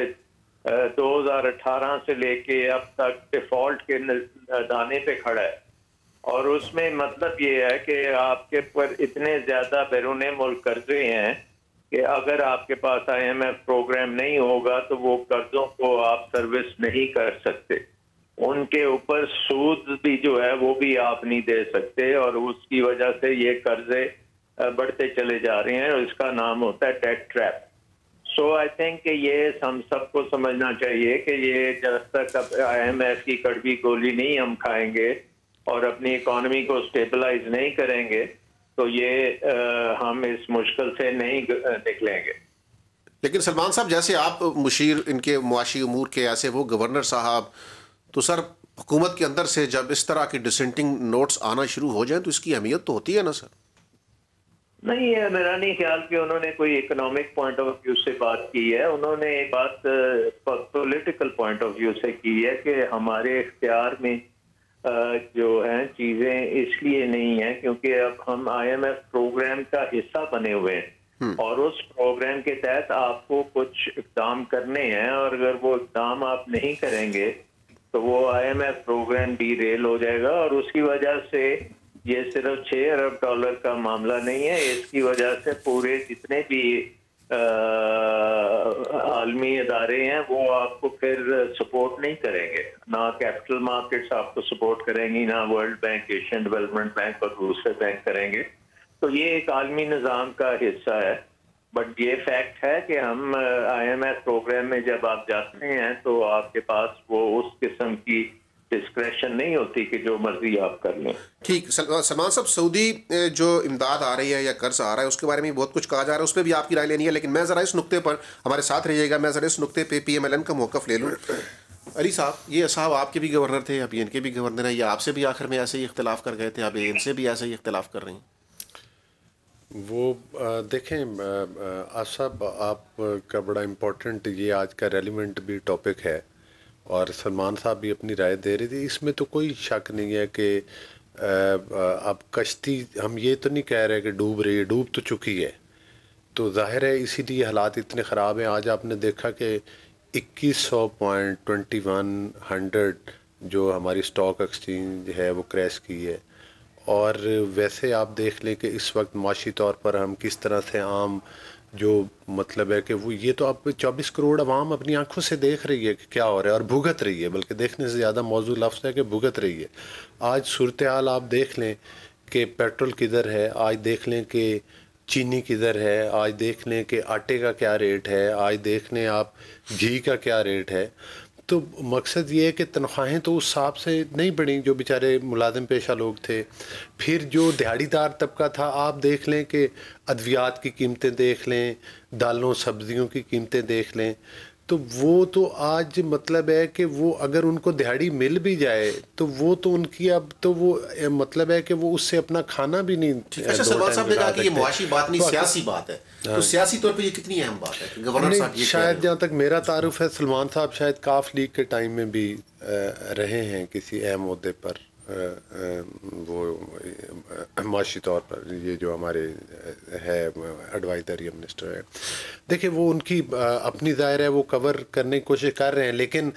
2018 سے لے کے اب تک ڈیفالٹ کے دانے پہ کھڑا ہے. اور اس میں مطلب یہ ہے کہ آپ کے پر اتنے زیادہ بیرون ملک قرضے ہیں کہ اگر آپ کے پاس آئی ایم ایف پروگرام نہیں ہوگا تو وہ قرضوں کو آپ سروس نہیں کر سکتے. ان کے اوپر سود بھی جو ہے وہ بھی آپ نہیں دے سکتے، اور اس کی وجہ سے یہ قرضے بڑھتے چلے جا رہے ہیں، اور اس کا نام ہوتا ہے debt trap. So I think کہ یہ ہم سب کو سمجھنا چاہیے کہ یہ جب تک آئی ایم ایف کی کڑوی گولی نہیں ہم کھائیں گے اور اپنی اکانومی کو سٹیبلائز نہیں کریں گے تو یہ ہم اس مشکل سے نہیں نکلیں گے. لیکن سلمان صاحب، جیسے آپ مشیر ان کے معاشی امور کے، ایسے وہ گورنر صاحب، تو سر حکومت کے اندر سے جب اس طرح کی ڈسینٹنگ نوٹس آنا شروع ہو جائیں تو اس کی اہمیت تو ہوتی ہے نا سر؟ نہیں ہے، میرا نہیں خیال کہ انہوں نے کوئی اکنامک پوائنٹ آف ویو سے بات کی ہے. انہوں نے بات پولیٹیکل پوائنٹ آف ویو سے کی ہے کہ ہمارے اختیار میں جو ہیں چیزیں اس لیے نہیں ہیں کیونکہ اب ہم آئی ایم ایف پروگرام کا حصہ بنے ہوئے ہیں، اور اس پروگرام کے تحت آپ کو کچھ اقدام کرنے ہیں، اور اگر وہ اقدام آپ نہیں کریں گے تو وہ I M F program derail ہو جائے گا. اور اس کی وجہ سے یہ صرف $6 ارب کا معاملہ نہیں ہے، اس کی وجہ سے پورے جتنے بھی عالمی ادارے ہیں وہ آپ کو پھر سپورٹ نہیں کریں گے. نہ کیپٹل مارکیٹس آپ کو سپورٹ کریں گی، نہ World Bank, Asian development bank اور دوسرے بینک کریں گے. تو یہ ایک عالمی نظام کا حصہ ہے. بٹ یہ فیکٹ ہے کہ ہم آئی ایم ایف پروگرام میں جب آپ جاتے ہیں تو آپ کے پاس وہ اس قسم کی ڈسکریشن نہیں ہوتی کہ جو مرضی آپ کر لیں. ٹھیک. سلمان صاحب، سعودی جو امداد آ رہی ہے یا قرض آ رہا ہے اس کے بارے میں بہت کچھ کہا جا رہا ہے، اس پہ بھی آپ کی رائے لینی ہے، لیکن میں ذرا اس نقطے پر ہمارے ساتھ رہیے گا، میں ذرا اس نقطے پہ پی ایم ایل این کا موقف لے لوں. علی صاحب، یہ صاحب آپ کے بھی گورنر تھے، ابھی ان کے بھی گورنر ہیں، یا آپ سے بھی آخر میں ایسے ہی اختلاف کر گئے تھے، اب ان سے بھی ایسے ہی اختلاف کر رہے ہیں؟ وہ دیکھیں صاحب، آپ کا بڑا امپورٹنٹ یہ آج کا ریلیونٹ بھی ٹاپک ہے، اور سلمان صاحب بھی اپنی رائے دے رہے تھے. اس میں تو کوئی شک نہیں ہے کہ اب کشتی ہم یہ تو نہیں کہہ رہے کہ ڈوب رہی ہے، ڈوب تو چکی ہے. تو ظاہر ہے اسی لیے حالات اتنے خراب ہیں. آج آپ نے دیکھا کہ 2100.21 جو ہماری اسٹاک ایکسچینج ہے وہ کریش کی ہے. اور ویسے آپ دیکھ لیں کہ اس وقت معاشی طور پر ہم کس طرح سے عام جو مطلب ہے کہ وہ یہ تو اب 24 کروڑ عوام اپنی آنکھوں سے دیکھ رہی ہے کہ کیا ہو رہا ہے اور بھگت رہی ہے, بلکہ دیکھنے سے زیادہ موضوع لفظ ہے کہ بھگت رہی ہے. آج صورتحال آپ دیکھ لیں کہ پیٹرول کدھر ہے, آج دیکھ لیں کہ چینی کدھر ہے, آج دیکھ لیں کہ آٹے کا کیا ریٹ ہے, آج دیکھ لیں آپ گھی کا کیا ریٹ ہے. تو مقصد یہ ہے کہ تنخواہیں تو اس حساب سے نہیں بڑھیں جو بیچارے ملازم پیشہ لوگ تھے. پھر جو دیہڑی دار طبقہ تھا, آپ دیکھ لیں کہ ادویات کی قیمتیں دیکھ لیں, دالوں سبزیوں کی قیمتیں دیکھ لیں, تو وہ تو آج مطلب ہے کہ وہ اگر ان کو دیہڑی مل بھی جائے تو وہ تو ان کی اب تو وہ مطلب ہے کہ وہ اس سے اپنا کھانا بھی نہیں. اچھا سلمان صاحب نے کہا کہ یہ معاشی بات نہیں سیاسی بات ہے, تو سیاسی طور پہ یہ کتنی اہم بات ہے گورنر صاحب؟ شاید جہاں تک میرا تعارف ہے سلمان صاحب شاید کاف لیگ کے ٹائم میں بھی رہے ہیں کسی اہم عہدے پر, وہ معاشی طور پر یہ جو ہمارے ہے ایڈوائزر یا منسٹر ہے. دیکھیں وہ ان کی اپنی ظاہر ہے وہ کور کرنے کی کوشش کر رہے ہیں, لیکن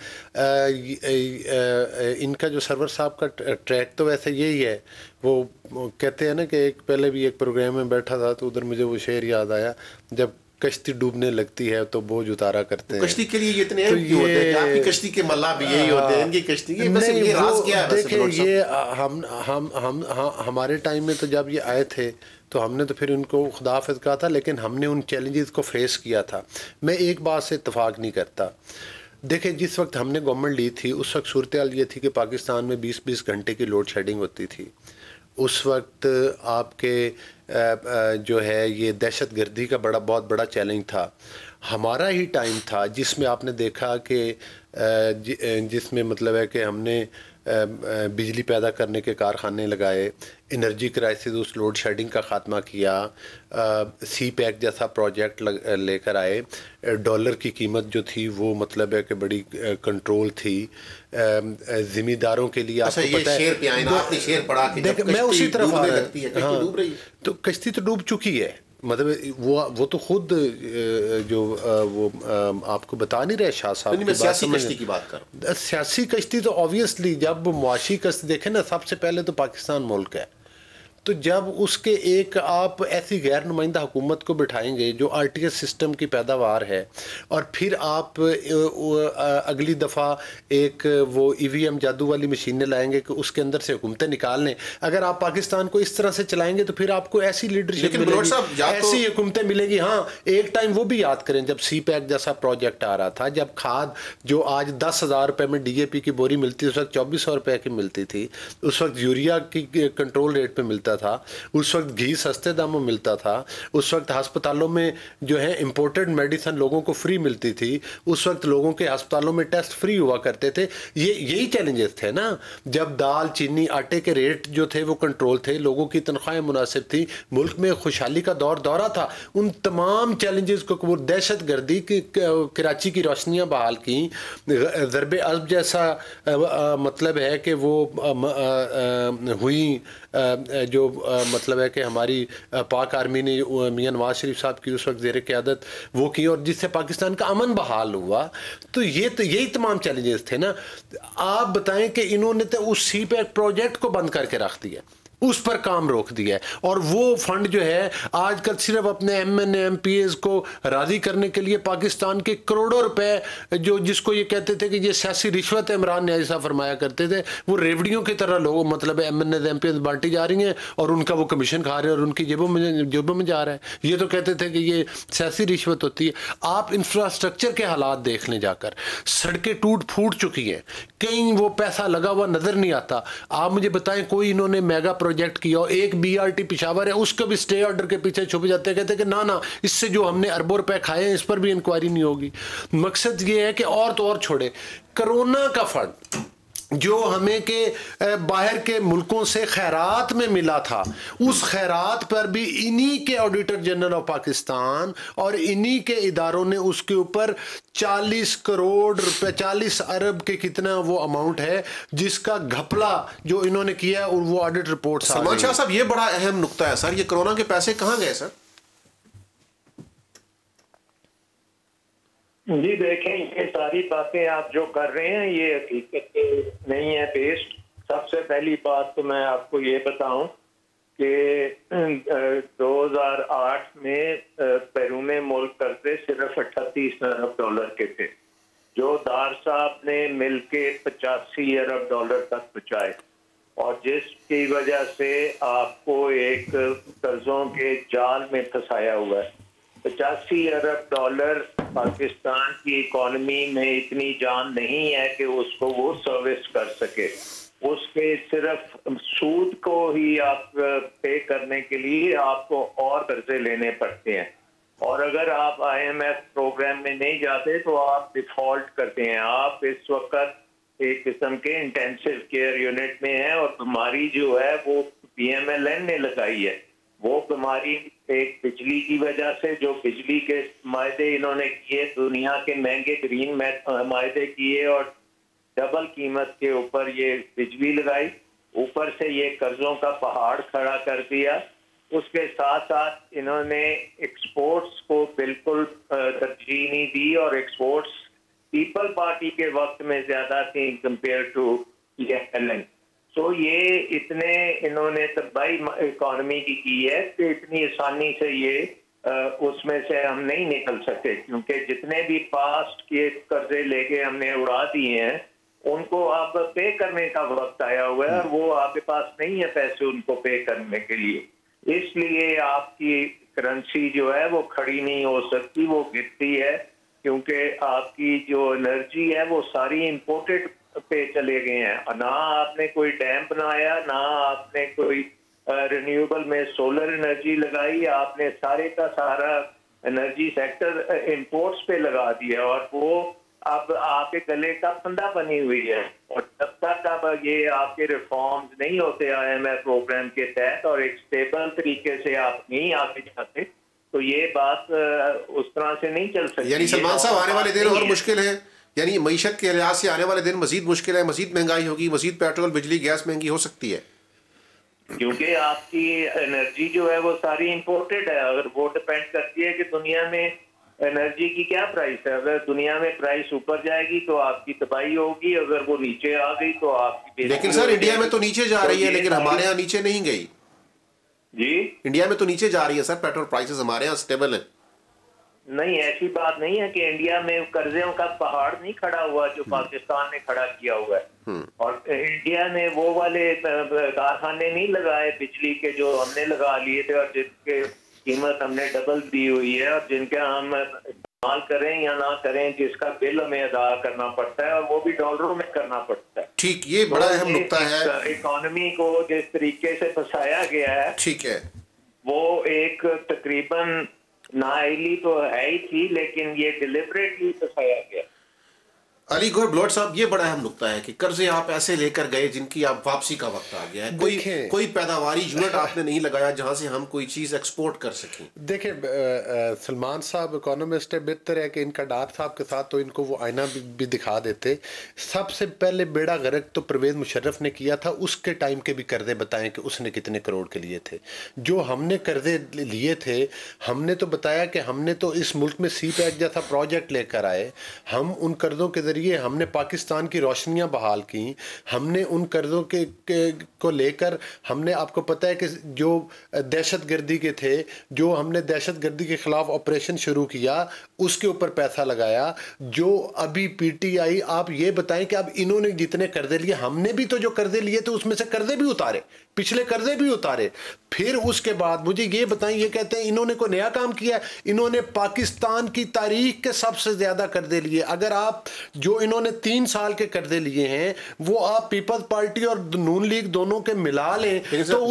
ان کا جو سرور صاحب کا ٹریک تو ویسے یہی ہے. وہ کہتے ہیں نا کہ ایک پہلے بھی ایک پروگرام میں بیٹھا تھا تو ادھر مجھے وہ شعر یاد آیا, جب کشتی ڈوبنے لگتی ہے تو بوجھ اتارا کرتے ہیں. کشتی کے لیے یہ اتنے اہم کیوں ہوتے ہیں کہ آپ کی کشتی کے ملا بھی یہی ہوتے ہیں, ان کی کشتی یہ راز کیا ہے؟ دیکھیں یہ ہم ہمارے ٹائم میں تو جب یہ آئے تھے تو ہم نے تو پھر ان کو خدا حافظ کہا تھا, لیکن ہم نے ان چیلنجز کو فیس کیا تھا. میں ایک بات سے اتفاق نہیں کرتا. دیکھیں جس وقت ہم نے گورنمنٹ لی تھی اس وقت صورتحال یہ تھی کہ پاکستان میں 20 گھنٹے کی لوڈ شیڈنگ ہوتی تھی. اس وقت آپ کے جو ہے یہ دہشت گردی کا بہت بڑا چیلنج تھا. ہمارا ہی ٹائم تھا جس میں آپ نے دیکھا کہ جس میں مطلب ہے کہ ہم نے بجلی پیدا کرنے کے کارخانے لگائے, انرجی کرائسس اس لوڈ شیڈنگ کا خاتمہ کیا, سی پیک جیسا پروجیکٹ لے کر آئے, ڈالر کی قیمت جو تھی وہ مطلب ہے کہ بڑی کنٹرول تھی. زمینداروں کے لیے آپ کو پتہ ہے میں اسی طرف آ رہا ہوں, تو کشتی تو ڈوب چکی ہے, مطلب وہ تو خود جو وہ آپ کو بتا نہیں رہے شاہ صاحب. میں سیاسی کشتی کی بات کر رہا ہوں. سیاسی کشتی تو آبویسلی جب معاشی کشتی دیکھیں نا, سب سے پہلے تو پاکستان ملک ہے, تو جب اس کے ایک آپ ایسی غیر نمائندہ حکومت کو بٹھائیں گے جو آر ٹی ایس سسٹم کی پیداوار ہے, اور پھر آپ اگلی دفعہ ایک وہ ای وی ایم جادو والی مشینیں لائیں گے کہ اس کے اندر سے حکومتیں نکال لیں. اگر آپ پاکستان کو اس طرح سے چلائیں گے تو پھر آپ کو ایسی لیڈرشپ ملے گی, ایسی حکومتیں ملیں گی. ہاں ایک ٹائم وہ بھی یاد کریں جب سی پیک جیسا پروجیکٹ آ رہا تھا, جب کھاد جو آج 10,000 روپے میں ڈی اے پی کی بوری ملتی ہے اس وقت 2,400 روپے کی ملتی تھی. اس وقت یوریا کی کنٹرول ریٹ پہ ملتا تھا, اس وقت گھی سستے داموں ملتا تھا, اس وقت ہسپتالوں میں جو ہے امپورٹڈ میڈیسن لوگوں کو فری ملتی تھی, اس وقت لوگوں کے ہسپتالوں میں ٹیسٹ فری ہوا کرتے تھے. یہی چیلنجز تھے نا, جب دال چینی آٹے کے ریٹ جو تھے وہ کنٹرول تھے, لوگوں کی تنخواہیں مناسب تھی, ملک میں خوشحالی کا دورہ تھا. ان تمام چیلنجز کو قبول, دہشت گردی کی کراچی کی روشنیاں بحال کی, ضرب عضب جیسا مطلب ہے کہ وہ ہوئی جو مطلب ہے کہ ہماری پاک آرمی نے میاں نواز شریف صاحب کی اس وقت زیر قیادت وہ کی, اور جس سے پاکستان کا امن بحال ہوا. تو یہی تمام چیلنجز تھے نا. آپ بتائیں کہ انہوں نے تو اس سی پیک پروجیکٹ کو بند کر کے رکھ دیا, اس پر کام روک دیا ہے, اور وہ فنڈ جو ہے آج کل صرف اپنے M N A M P As کو راضی کرنے کے لیے پاکستان کے کروڑوں روپے جو جس کو یہ کہتے تھے کہ یہ سیاسی رشوت ہے, عمران نے ایسا فرمایا کرتے تھے, وہ ریوڑیوں کی طرح لوگ مطلب M N A M P As بانٹی جا رہی ہیں اور ان کا وہ کمیشن کھا رہے ہیں اور ان کی جیبوں میں جا رہا ہے. یہ تو کہتے تھے کہ یہ سیاسی رشوت ہوتی ہے. آپ انفراسٹرکچر کے حالات دیکھ لیں جا کر, سڑکیں ٹوٹ پھوٹ چکی ہیں, کہیں وہ پیسہ لگا ہوا نظر نہیں آتا. آپ مجھے بتائیں کوئی انہوں نے میگا پروجیکٹ کیا, ایک بی آر ٹی پشاور ہے اس کو بھی اسٹے آرڈر کے پیچھے چھپ جاتے ہیں, کہتے ہیں کہ نا اس سے جو ہم نے اربوں روپے کھائے ہیں اس پر بھی انکوائری نہیں ہوگی. مقصد یہ ہے کہ اور تو اور چھوڑے, کرونا کا فنڈ جو ہمیں کہ باہر کے ملکوں سے خیرات میں ملا تھا, اس خیرات پر بھی انہی کے آڈیٹر جنرل آف پاکستان اور انہی کے اداروں نے اس کے اوپر 40 کروڑ روپے 40 ارب کے کتنا وہ اماؤنٹ ہے جس کا گھپلا جو انہوں نے کیا, اور وہ آڈٹ رپورٹ. سلمان شاہ صاحب یہ بڑا اہم نقطہ ہے سر, یہ کرونا کے پیسے کہاں گئے سر؟ جی دیکھیں، یہ ساری باتیں آپ جو کر رہے ہیں یہ حقیقت نہیں ہے بیسڈ. سب سے پہلی بات تو میں آپ کو یہ بتاؤں کہ 2008 میں بیرون ملک قرضے صرف 38 ارب ڈالر کے تھے، جو دار صاحب نے مل کے 85 ارب ڈالر تک پہنچائے، اور جس کی وجہ سے آپ کو ایک قرضوں کے جال میں پھنسایا ہوا ہے. 85 ارب ڈالر پاکستان کی اکانومی میں اتنی جان نہیں ہے کہ اس کو وہ سروس کر سکے. اس کے صرف سود کو ہی آپ پے کرنے کے لیے آپ کو اور قرضے لینے پڑتے ہیں، اور اگر آپ آئی ایم ایف پروگرام میں نہیں جاتے تو آپ ڈیفالٹ کرتے ہیں. آپ اس وقت ایک قسم کے انٹینسیو کیئر یونٹ میں ہیں، اور بیماری جو ہے وہ PMLN نے لگائی ہے. وہ بیماری ایک بجلی کی وجہ سے، جو بجلی کے معاہدے انہوں نے کیے، دنیا کے مہنگے گرین معاہدے کیے اور ڈبل قیمت کے اوپر یہ بجلی لگائی، اوپر سے یہ قرضوں کا پہاڑ کھڑا کر دیا. اس کے ساتھ ساتھ انہوں نے ایکسپورٹس کو بالکل ترجیح نہیں دی، اور ایکسپورٹس پیپل پارٹی کے وقت میں زیادہ تھی کمپیئر ٹو PMLN. تو یہ اتنے انہوں نے تباہی اکانومی کی ہے کہ اتنی آسانی سے یہ اس میں سے ہم نہیں نکل سکتے، کیونکہ جتنے بھی پاسٹ کے قرضے لے کے ہم نے اڑا دیے ہیں ان کو اب پے کرنے کا وقت آیا ہوا ہے، اور وہ آپ کے پاس نہیں ہے پیسے ان کو پے کرنے کے لیے. اس لیے آپ کی کرنسی جو ہے وہ کھڑی نہیں ہو سکتی، وہ گرتی ہے، کیونکہ آپ کی جو انرجی ہے وہ ساری امپورٹڈ پہ چلے گئے ہیں. نہ آپ نے کوئی ڈیم بنایا، نہ آپ نے کوئی رینیوبل میں سولر انرجی لگائی، آپ نے سارے کا سارا انرجی سیکٹر امپورٹس پہ لگا دیا، اور وہ اب آپ کے گلے کا پھندا بنی ہوئی ہے. اور جب تک اب یہ آپ کے ریفارمز نہیں ہوتے IMF پروگرام کے تحت اور ایک اسٹیبل طریقے سے آپ نہیں آگے جاتے، تو یہ بات اس طرح سے نہیں چل سکتی. یعنی سلمان صاحب آنے والے دن اور مشکل ہے، یعنی معیشت کے لحاظ سے آنے والے دن مزید مشکل ہے، مزید مہنگائی ہوگی، مزید پیٹرول بجلی گیس مہنگی ہو سکتی ہے، کیونکہ آپ کی انرجی جو ہے وہ ساری امپورٹڈ ہے. اگر وہ ڈپینڈ کرتی ہے کہ دنیا میں انرجی کی کیا پرائس ہے، اگر دنیا میں پرائس اوپر جائے گی تو آپ کی تباہی ہوگی، اگر وہ نیچے آ گئی تو آپ کی. لیکن سر انڈیا میں تو نیچے جا رہی ہے، لیکن ہمارے ہاں نیچے نہیں گئی. جی انڈیا میں تو نیچے جا رہی ہے سر، پیٹرول پرائسز ہمارے ہاں اسٹیبل ہیں. نہیں، ایسی بات نہیں ہے کہ انڈیا میں قرضوں کا پہاڑ نہیں کھڑا ہوا جو پاکستان نے کھڑا کیا ہوا ہے، اور انڈیا نے وہ والے کارخانے نہیں لگائے بجلی کے جو ہم نے لگا لیے تھے، اور جن کے قیمت ہم نے ڈبل دی ہوئی ہے، اور جن کا ہم استعمال کریں یا نہ کریں جس کا بل ہمیں ادا کرنا پڑتا ہے، اور وہ بھی ڈالروں میں کرنا پڑتا ہے. ٹھیک، یہ بڑا اہم نقطہ ہے. اکانومی کو جس طریقے سے پھنسایا گیا ہے، ٹھیک ہے، وہ ایک تقریباً نااہلی تو ہے ہی تھی، لیکن یہ ڈیلیبریٹلی پھنسایا گیا. علی گور بلوٹ صاحب، یہ بڑا اہم نقطہ ہے کہ قرضے آپ ایسے لے کر گئے جن کی آپ واپسی کا وقت آ گیا ہے. کوئی پیداواری یونٹ آپ نے نہیں لگایا جہاں سے ہم کوئی چیز ایکسپورٹ کر سکیں. دیکھیں سلمان صاحب اکانومسٹ ہے، بہتر ہے کہ ان کا ڈار صاحب کے ساتھ تو ان کو وہ آئینہ بھی دکھا دیتے. سب سے پہلے بیڑا غرق تو پرویز مشرف نے کیا تھا، اس کے ٹائم کے بھی قرضے بتائیں کہ اس نے کتنے کروڑ کے لیے تھے. جو ہم نے قرضے لیے تھے، ہم نے تو بتایا کہ ہم نے تو اس ملک میں سی پیک جیسا پروجیکٹ لے کر آئے. ہم ان قرضوں کے ذریعے ہم نے پاکستان کی روشنیاں بحال کی. ہم نے ان قرضوں کو لے کر ہم نے، آپ کو پتہ ہے کہ جو دہشت گردی کے تھے، جو ہم نے دہشت گردی کے خلاف آپریشن شروع کیا، اس کے اوپر پیسہ لگایا. جو ابھی PTI، آپ یہ بتائیں کہ اب انہوں نے جتنے قرضے لیے، ہم نے بھی تو جو قرضے لیے تھے اس میں سے قرضے بھی اتارے، پچھلے قرضے بھی اتارے. پھر اس کے بعد مجھے یہ بتائیں، یہ کہتے ہیں انہوں نے کوئی نیا کام کیا ہے؟ انہوں نے پاکستان کی تاریخ کے سب سے زیادہ قرضے لیے. اگر آپ جو انہوں نے 3 سال کے قرضے لیے ہیں وہ آپ پیپلز پارٹی اور نون لیگ دونوں کے ملا لیں تو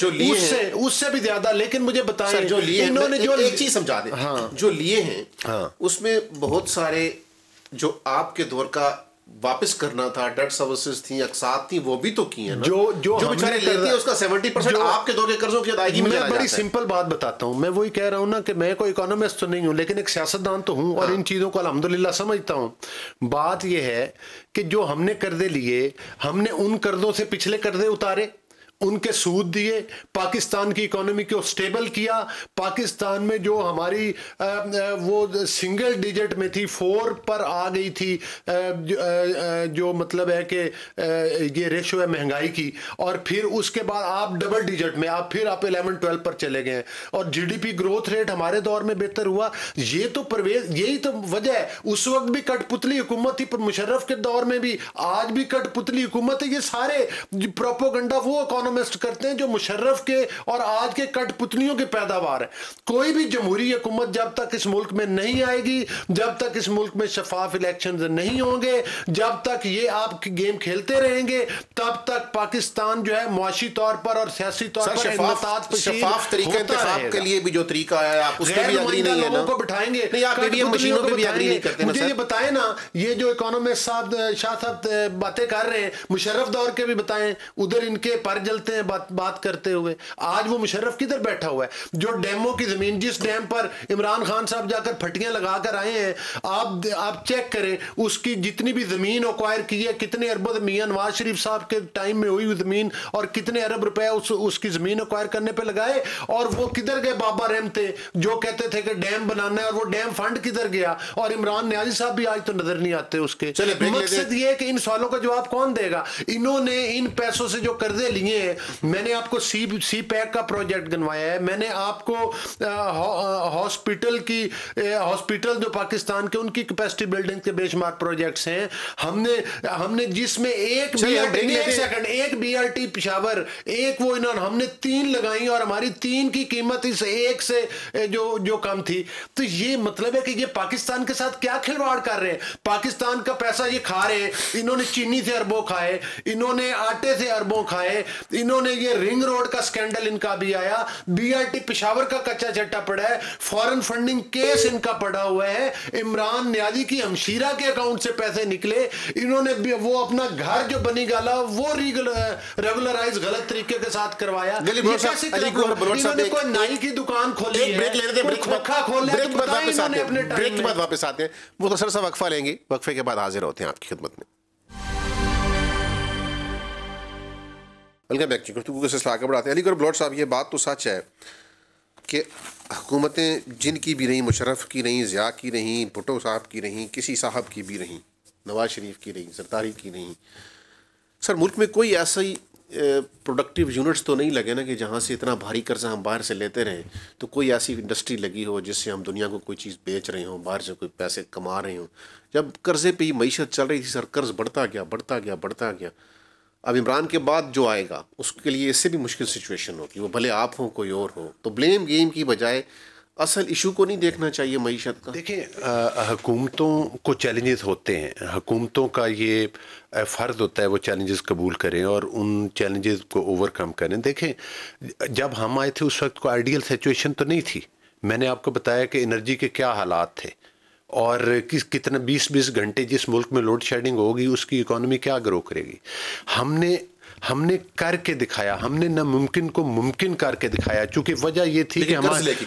اس سے بھی زیادہ. لیکن مجھے بتائیں جو لیے انہوں نے، جو ایک چیز سمجھا دیں، جو لیے ہیں اس میں بہت سارے جو آپ کے دور کا واپس کرنا تھا، ڈیٹ سروسز تھیں، اقساط تھیں، وہ بھی تو کی ہیں نا. جو بیچارے لیتے ہیں اس کا 70% آپ کے دور کے قرضوں کی ادائیگی میں چلا جاتا ہے. میں بڑی سمپل بات بتاتا ہوں، میں وہی کہہ رہا ہوں نا کہ میں کوئی اکانومسٹ تو نہیں ہوں لیکن ایک سیاستدان تو ہوں، اور ان چیزوں کو الحمدللہ سمجھتا ہوں. بات یہ ہے کہ جو ہم نے قرضے لیے، ہم نے ان قرضوں سے پچھلے قرضے اتارے، ان کے سود دیے, پاکستان کی اکانومی کو سٹیبل کیا. پاکستان میں جو ہماری وہ سنگل ڈیجٹ میں تھی 4 پر آ گئی تھی, جو مطلب ہے کہ یہ ریشو ہے مہنگائی کی, اور پھر اس کے بعد آپ ڈبل ڈیجٹ میں آپ 11-12 پر چلے گئے, اور G D P growth rate ہمارے دور میں بہتر ہوا. یہ تو پرویز, یہی تو وجہ ہے. اس وقت بھی کٹ پتلی حکومت تھی, پر مشرف کے دور میں بھی, آج بھی کٹ پتلی حکومت ہے. یہ سارے پروپوگنڈا وہ اکانومسٹ کرتے ہیں جو مشرف کے اور آج کے کٹ پتلیوں کی پیداوار ہے. کوئی بھی جمہوری حکومت جب تک اس ملک میں نہیں آئے گی, جب تک اس ملک میں شفاف الیکشنز نہیں ہوں گے, جب تک یہ آپ کی گیم کھیلتے رہیں گے, تب تک پاکستان جو ہے معاشی طور پر اور سیاسی طور پر انحطاط پذیر شفاف طریقے انتخاب کے لیے بھی جو طریقہ ہے آپ اس پہ بھی اگری نہیں ہے نا, لوگوں کو بٹھائیں گے, نہیں آپ ایڈیم مشینوں پہ بھی اگری نہیں کرتے نا. مجھے یہ بتائیں نا, یہ جو اکانومسٹ صاحب شاہ صاحب باتیں کر رہے ہیں, مشرف دور کے بھی بتائیں, ادھر ان کے پر جلتے ہیں بات کرتے ہوئے. آج وہ مشرف کدھر بیٹھا ہوا ہے؟ جو ڈیموں کی زمین, جس ڈیم پر عمران خان صاحب جا کر پھٹیاں لگا کر آئے ہیں, آپ چیک کریں اس کی جتنی بھی زمین ایکوائر کی ہے, کتنے اربوں میاں نواز شریف صاحب کے ٹائم میں ہوئی زمین, اور کتنے ارب روپے اس کی زمین ایکوائر کرنے پہ لگائے. اور وہ کدھر گئے بابا رحم تھے جو کہتے تھے کہ ڈیم بنانا ہے, اور وہ ڈیم فنڈ کدھر گیا؟ اور عمران نیازی صاحب بھی آج تو نظر نہیں آتے اس کے. مقصد یہ ہے کہ ان سوالوں کا جواب کون دے گا؟ انہوں نے ان پیسوں سے جو قرضے لیے ہیں, میں نے آپ کو سی پیک کا پروجیکٹ گنوایا ہے, میں نے آپ کو ہاسپٹل جو پاکستان کے ان کی کیپیسٹی بلڈنگ کے بے شمار پروجیکٹس ہیں. ہم نے جس میں ایک بی آر ٹی پشاور, ایک وہ انہوں نے, ہم نے 3 لگائی اور ہماری 3 کی قیمت اس ایک سے جو کم تھی. تو یہ مطلب ہے کہ یہ پاکستان کے ساتھ کیا کھلواڑ کر رہے ہیں؟ پاکستان کا پیسہ یہ کھا رہے ہیں. انہوں نے چینی سے اربوں کھائے, انہوں نے آٹے سے اربوں کھائے, انہوں نے یہ رنگ روڈ کا سکینڈل ان کا بھی آیا, بی آر ٹی پشاور کا کچا چٹا پڑا ہے, فورن فنڈنگ کیس ان کا پڑا ہوا ہے, عمران نیازی کی ہمشیرہ کے اکاؤنٹ سے پیسے نکلے, انہوں نے وہ اپنا گھر جو بنی گالا وہ ریگولرائز غلط طریقے کے ساتھ کروایا. انہوں نے کوئی نائی کی دکان کھولی ہے, کوئی کھوکھا کھول لیا, تو بتائیں انہوں نے اپنے ٹائم میں. بریک کے بعد واپس آتے ہیں, مختصر سا وقفہ لیں گے, وقفے کے بعد حاضر ہوتے ہیں آپ کی خدمت میں. Welcome back. گفتگو کے سلسلہ آگے بڑھاتے ہیں. علی گڑھ بلوچ صاحب, یہ بات تو سچ ہے کہ حکومتیں جن کی بھی رہیں, مشرف کی رہیں, ضیاء کی رہیں, بھٹو صاحب کی رہیں, کسی صاحب کی بھی رہیں, نواز شریف کی رہیں, زرداری کی رہیں, سر ملک میں کوئی ایسا ہی پروڈکٹیو یونٹس تو نہیں لگے نا کہ جہاں سے اتنا بھاری قرضہ ہم باہر سے لیتے رہیں, تو کوئی ایسی انڈسٹری لگی ہو جس سے ہم دنیا کو کوئی چیز بیچ رہے ہوں, باہر سے کوئی پیسے کما رہے ہوں. جب قرضے پہ ہی معیشت چل رہی تھی سر, قرض بڑھتا گیا. اب عمران کے بعد جو آئے گا اس کے لیے اس سے بھی مشکل سچویشن ہوگی, وہ بھلے آپ ہوں کوئی اور ہو. تو بلیم گیم کی بجائے اصل ایشو کو نہیں دیکھنا چاہیے معیشت کا. دیکھیں, حکومتوں کو چیلنجز ہوتے ہیں, حکومتوں کا یہ فرض ہوتا ہے وہ چیلنجز قبول کریں اور ان چیلنجز کو اوور کم کریں. دیکھیں, جب ہم آئے تھے اس وقت کو آئیڈیل سچویشن تو نہیں تھی. میں نے آپ کو بتایا کہ انرجی کے کیا حالات تھے, اور کتنا 20 گھنٹے جس ملک میں لوڈ شیڈنگ ہوگی اس کی اکانومی کیا گرو کرے گی. ہم نے کر کے دکھایا, ہم نے ناممکن کو ممکن کر کے دکھایا. چونکہ وجہ یہ تھی کہ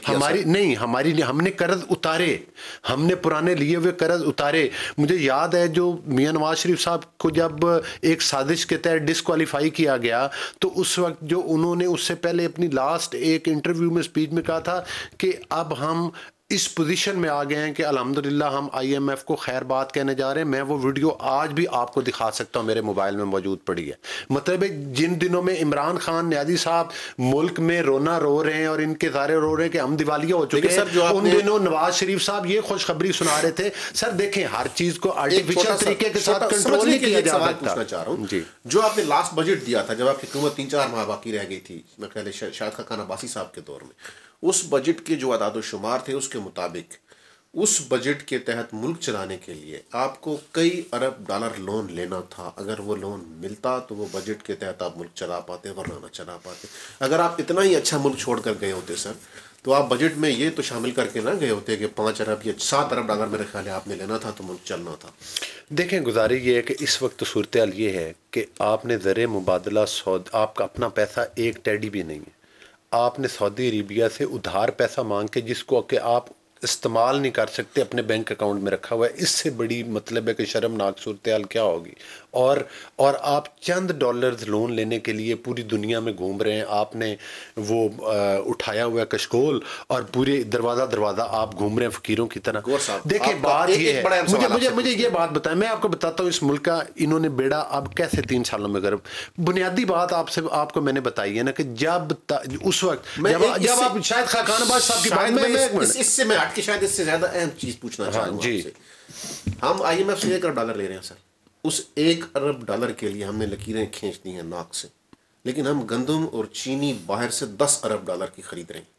ہم نے قرض اتارے, ہم نے پرانے لیے ہوئے قرض اتارے. مجھے یاد ہے جو میاں نواز شریف صاحب کو جب ایک سازش کے تحت ڈسکوالیفائی کیا گیا, تو اس وقت جو انہوں نے اس سے پہلے اپنی لاسٹ ایک انٹرویو میں اسپیچ میں کہا تھا کہ اب ہم اس پوزیشن میں آ گئے ہیں کہ الحمدللہ ہم آئی ایم ایف کو خیر بات کہنے جا رہے ہیں. میں وہ ویڈیو آج بھی آپ کو دکھا سکتا ہوں, میرے موبائل میں موجود پڑی ہے. مطلب جن دنوں میں عمران خان نیازی صاحب ملک میں رونا رو رہے ہیں اور ان کے سارے رو رہے ہیں کہ ہم دیوالیہ ہو چکے ہیں, ان دنوں نواز شریف صاحب یہ خوشخبری سنا رہے تھے. سر دیکھیں, ہر چیز کو آرٹیفیشل طریقے کے ساتھ کنٹرول نہیں کیا جا سکتا. پوچھنا چاہ رہا ہوں جی, جو آپ نے لاسٹ بجٹ دیا تھا جب آپ کی حکومت 3-4 ماہ باقی رہ گئی تھی, میں خیال ہے شاید خاقان عباسی صاحب کے دور میں, اس بجٹ کے جو اعداد و شمار تھے اس کے مطابق اس بجٹ کے تحت ملک چلانے کے لیے آپ کو کئی ارب ڈالر لون لینا تھا. اگر وہ لون ملتا تو وہ بجٹ کے تحت آپ ملک چلا پاتے, ورنہ نہ چلا پاتے. اگر آپ اتنا ہی اچھا ملک چھوڑ کر گئے ہوتے سر, تو آپ بجٹ میں یہ تو شامل کر کے نہ گئے ہوتے کہ 5 ارب یا 7 ارب ڈالر میرے خیال ہے آپ نے لینا تھا تو ملک چلنا تھا. دیکھیں, گزارش یہ ہے کہ اس وقت صورتحال یہ ہے کہ آپ نے زر مبادلہ آپ کا اپنا پیسہ ایک ٹیڈی بھی نہیں ہے. آپ نے سعودی عربیہ سے ادھار پیسہ مانگ کے, جس کو کہ آپ استعمال نہیں کر سکتے, اپنے بینک اکاؤنٹ میں رکھا ہوا ہے. اس سے بڑی مطلب ہے کہ شرمناک صورتحال کیا ہوگی. اور آپ چند ڈالرز لون لینے کے لیے پوری دنیا میں گھوم رہے ہیں, آپ نے وہ اٹھایا ہوا ہے کشکول اور پورے دروازہ آپ گھوم رہے ہیں فقیروں کی طرح. دیکھیں بات یہ ہے, مجھے یہ بات بتائیں, میں آپ کو بتاتا ہوں اس ملک کا انہوں نے بیڑا اب کیسے 3 سالوں میں غرب. بنیادی بات آپ کو میں نے بتائی ہے نا کہ جب اس وقت جب آپ شاید خاقان آباد صاحب کی بات اس سے میں ہٹ کے شاید اس سے زیادہ اہم چیز پوچھنا چاہوں گا آپ سے. ہم آئی ایم ایف سے $1 ارب لے رہے ہیں سر, اس $1 ارب کے لیے ہم نے لکیریں کھینچ دی ہیں ناک سے, لیکن ہم گندم اور چینی باہر سے $10 ارب کی خرید رہے ہیں.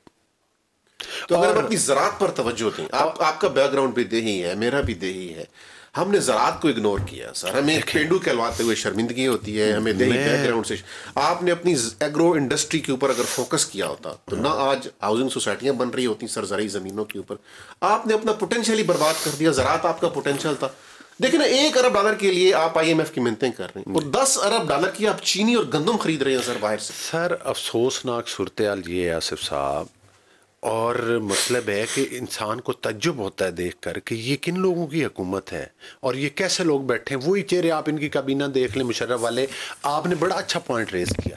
تو اگر ہم اپنی زراعت پر توجہ دیں, آپ کا بیک گراؤنڈ بھی دیہی ہے, میرا بھی دیہی ہے, ہم نے زراعت کو اگنور کیا سر. ہمیں پینڈو کہلواتے ہوئے شرمندگی ہوتی ہے, ہمیں دیہی بیک گراؤنڈ سے. آپ نے اپنی ایگرو انڈسٹری کے اوپر اگر فوکس کیا ہوتا تو نہ آج ہاؤسنگ سوسائٹیاں بن رہی ہوتی سر زرعی زمینوں کے اوپر. آپ نے اپنا پوٹینشیل ہی برباد کر دیا. زراعت آپ کا پوٹینشیل تھا. دیکھیں نا, $1 ارب کے لیے آپ آئی ایم ایف کی منتیں کر رہے ہیں, اور $10 ارب کی آپ چینی اور گندم خرید رہے ہیں سر باہر سے. سر افسوسناک صورتحال یہ ہے آصف صاحب, اور مطلب ہے کہ انسان کو تعجب ہوتا ہے دیکھ کر کہ یہ کن لوگوں کی حکومت ہے اور یہ کیسے لوگ بیٹھے ہیں. وہی چہرے آپ ان کی کابینہ دیکھ لیں, مشرف والے. آپ نے بڑا اچھا پوائنٹ ریز کیا.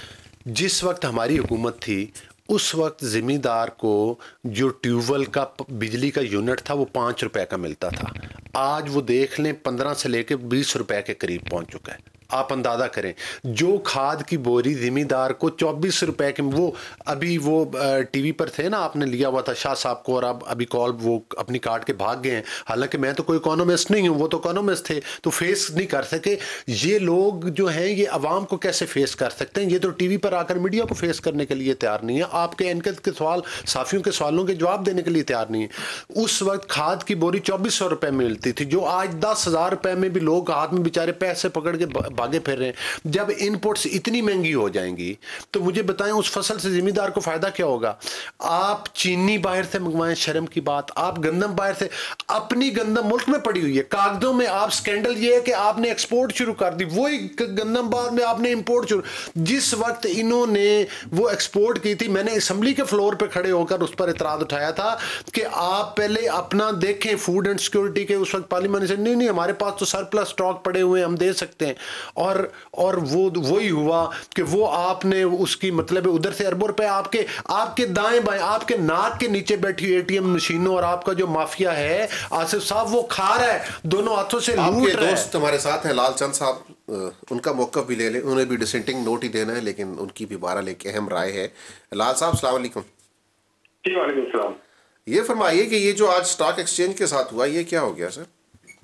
جس وقت ہماری حکومت تھی اس وقت زمیندار کو جو ٹیوب ویل کا بجلی کا یونٹ تھا وہ $5 کا ملتا تھا. آج وہ دیکھ لیں 15 سے لے کے $20 کے قریب پہنچ چکا ہے. آپ اندازہ کریں, جو کھاد کی بوری زمیندار کو $24 کے, وہ ابھی وہ ٹی وی پر تھے نا, آپ نے لیا ہوا تھا شاہ صاحب کو, اور آپ ابھی کال وہ اپنی کاٹ کے بھاگ گئے ہیں. حالانکہ میں تو کوئی اکانومسٹ نہیں ہوں, وہ تو اکانومسٹ تھے, تو فیس نہیں کر سکے. یہ لوگ جو ہیں یہ عوام کو کیسے فیس کر سکتے ہیں؟ یہ تو ٹی وی پر آ کر میڈیا کو فیس کرنے کے لیے تیار نہیں ہے. آپ کے انکت کے سوال, صحافیوں کے سوالوں کے جواب دینے کے لیے تیار نہیں ہے. اس وقت کھاد کی بوری $2400 میں ملتی تھی, جو آج $10,000 میں بھی لوگ ہاتھ میں بیچارے پیسے پکڑ کے بھاگے پھر رہے ہیں. جب ان پٹس اتنی مہنگی ہو جائیں گی تو مجھے بتائیں اس فصل سے زمیندار کو فائدہ کیا ہوگا؟ آپ چینی باہر سے منگوائیں, شرم کی بات. آپ گندم باہر سے, اپنی گندم ملک میں پڑی ہوئی ہے کاغذوں میں. آپ سکینڈل یہ ہے کہ آپ نے ایکسپورٹ شروع کر دی, وہی گندم بعد میں آپ نے امپورٹ شروع. جس وقت انہوں نے وہ ایکسپورٹ کی تھی, میں نے اسمبلی کے فلور پہ کھڑے ہو کر اس پر اعتراض اٹھایا تھا کہ آپ پہلے اپنا دیکھیں فوڈ اینڈ سیکورٹی کے. اس وقت پارلیمنٹ سے نہیں ہمارے پاس تو سرپلس اسٹاک پڑے ہوئے ہیں, ہم دے سکتے ہیں. اور وہی ہوا کہ وہ آپ نے اس کی مطلب ادھر سے اربوں روپے آپ کے دائیں بائیں, آپ کے ناک کے نیچے بیٹھی ATM مشینوں, اور آپ کا جو مافیا ہے آصف صاحب وہ کھا رہا ہے, دونوں ہاتھوں سے لوٹ رہا ہے. آپ کے دوست ہمارے ساتھ ہیں لال چند صاحب, ان کا موقف بھی لے لیں. انہیں بھی ڈسینٹنگ نوٹ ہی دینا ہے, لیکن ان کی بھی بارہ لے کے اہم رائے ہے. لال صاحب السلام علیکم. جی وعلیکم السلام. یہ فرمائیے کہ یہ جو آج اسٹاک ایکسچینج کے ساتھ ہوا, یہ کیا ہو گیا سر؟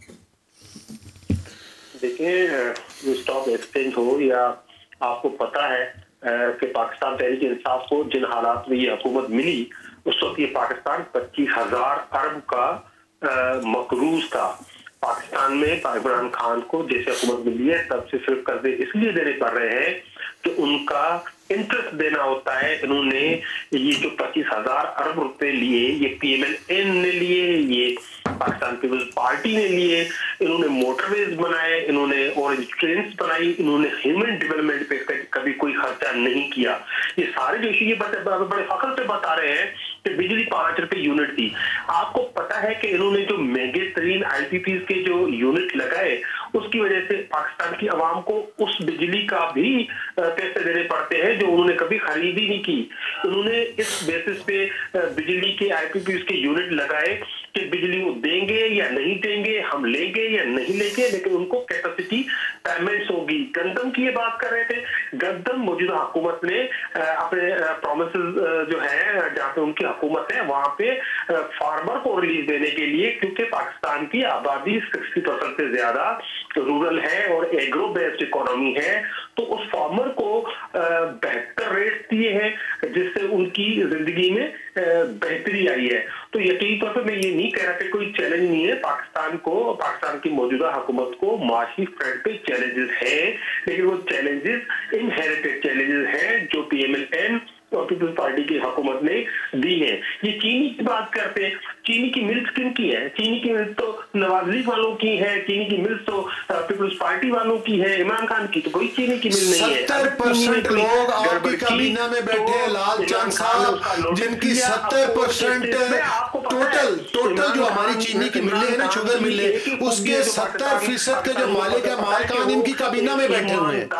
دیکھیں, جو اسٹاک ایکسچینج ہو, یا آپ کو پتا ہے کہ پاکستان تحریک انصاف کو جن حالات میں یہ حکومت ملی, اس وقت یہ پاکستان 25,000 ارب کا مقروض تھا. پاکستان میں عمران خان کو جیسے حکومت ملی ہے تب سے صرف قرضے اس لیے دینے پڑ رہے ہیں کہ ان کا انٹرسٹ دینا ہوتا ہے. انہوں نے یہ جو 25,000 ارب روپے لیے, یہ PMLN نے لیے, یہ پاکستان پیپلز پارٹی نے لیے, انہوں نے موٹر ویز بنائے, انہوں نے اورنج ٹرینز بنائی, انہوں نے ہیومن ڈیولپمنٹ پہ کبھی کوئی خرچہ نہیں کیا. یہ سارے جو یہ بڑے فخر سے بتا رہے ہیں کہ بجلی $5 یونٹ تھی. آپ کو پتا ہے کہ انہوں نے جو مہنگے ترین IPPs کے جو یونٹ لگائے, اس کی وجہ سے پاکستان کی عوام کو اس بجلی کا بھی پیسے دینے پڑتے ہیں جو انہوں نے کبھی خرید ہی نہیں کی. انہوں نے اس بیسس پہ بجلی کے IPPs کے یونٹ لگائے کہ بجلی وہ دیں گے یا نہیں دیں گے, ہم لیں گے یا نہیں لیں گے, لیکن ان کو کیپیسٹی پیمنٹس ہوگی. گندم کی یہ بات کر رہے تھے, گندم موجودہ حکومت نے اپنے پرومسز جو ہیں جہاں پہ ان کی حکومت ہے وہاں پہ فارمر کو ریلیز دینے کے لیے, کیونکہ پاکستان کی آبادی 60% سے زیادہ رورل ہے اور ایگرو بیسڈ اکانومی ہے, تو اس فارمر کو بہتر ریٹ دیے ہیں جس سے ان کی زندگی میں بہتری آئی ہے. تو یقینی طور پہ میں یہ نہیں کہہ رہا کہ کوئی چیلنج نہیں ہے پاکستان کو, پاکستان کی موجودہ حکومت کو معاشی فرنٹ پہ چیلنجز ہیں, لیکن وہ چیلنجز انہیریٹڈ چیلنجز ہیں جو PMLN पीपल्स पार्टी की हुकूमत ने दी है। ये चीनी की बात करते हैं, चीनी की मिल्स किन की है? चीनी की मिल्स तो नवाज शरीफ वालों की है, चीनी की मिल्स तो पीपल्स पार्टी वालों की है, इमरान खान की तो कोई चीनी की मिल नहीं है। 70% लोग आपकी काबीना में बैठे हैं लाल चंद साहब, जिनकी 70% टोटल जो हमारी चीनी की मिलें हैं ना, शुगर मिलें, उसके 70% के जो मालिक है मालकान इनकी काबीना में बैठे हुए हैं।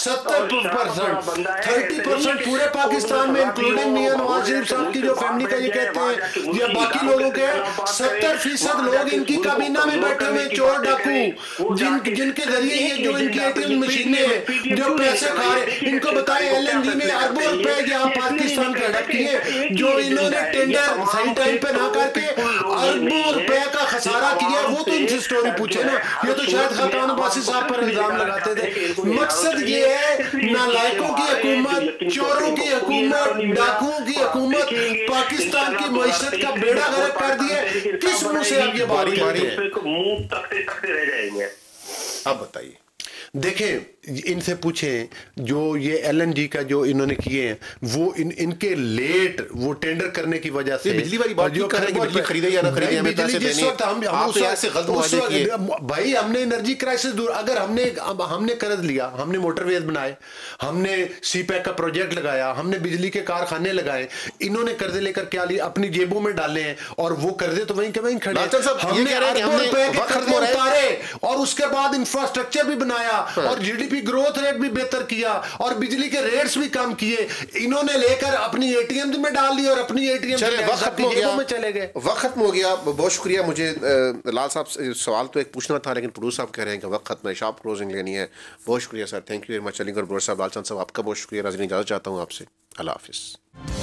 70%, 30% पूरे पाकिस्तान में इंक्लूडिंग मियां नवाज शरीफ साहब की जो फैमिली का ये कहते हैं या बाकी लोगों के 70% लोग इनकी काबीना में बैठे हुए चोर डाकू, जिनके जरिए ये जो इनकी एटीएम मशीनें हैं जो पैसे खा रहे, इनको बताएं एलएनजी में अरबों रुपए की आप पाकिस्तान का अडप किए, जो इन्होंने टेंडर सही टाइम पे ना करके अरबों रुपए का खसारा किया, वो तो इनसे स्टोरी पूछे ना। ये तो शायद खकान अब्बासी साहब पर इल्जाम लगाते थे। मकसद ये है नालायकों की हुकूमत, चोरों की हुकूमत, डाकुओं की हुकूमत पाकिस्तान की मईशत का बेड़ा गर्क कर दिए। किस मुंह से आप ये बात कर रहे हैं? मुंह तकते रह जाएंगे। अब बताइए, देखें इनसे पूछें जो ये एलएनजी का जो इन्होंने किए हैं वो इनके लेट वो टेंडर करने की वजह से बिजली वाली बात क्यों कर रहे हैं कि बिजली खरीदे या ना खरीदे, हमें पैसे देने हैं। आप यहाँ से गलत मुआहदे किए भाई। हमने एनर्जी क्राइसिस दूर, अगर हमने कर्ज लिया, हमने मोटरवेज बनाए, हमने सीपैक का प्रोजेक्ट लगाया, हमने बिजली के कारखाने लगाए, इन्होंने कर्जे लेकर क्या लिया, अपनी जेबों में डाले हैं और वो कर्जे तो वहीं के वहीं खड़े। हमने अरबों रुपए के कर्जे उतारे और उसके बाद इंफ्रास्ट्रक्चर भी बनाया और जीडीपी ग्रोथ रेट भी बेहतर किया और बिजली के रेट्स भी कम किए। इन्होंने लेकर अपनी एटीएम में डाल दी और अपनी एटीएम में चले गए। वक्त खत्म हो गया। बहुत शुक्रिया। मुझे लाल साहब सवाल तो एक पूछना था, लेकिन प्रोड्यूसर साहब कह रहे हैं कि वक्त खत्म है, शार्प क्लोजिंग लेनी है। बहुत शुक्रिया sir, thank you very much. Aligarh ब्रोड साहब, लाल चंद साहब, आपका बहुत शुक्रिया। नाज़रीन, इजाज़त चाहता हूँ आपसे। अल्लाह हाफिज़।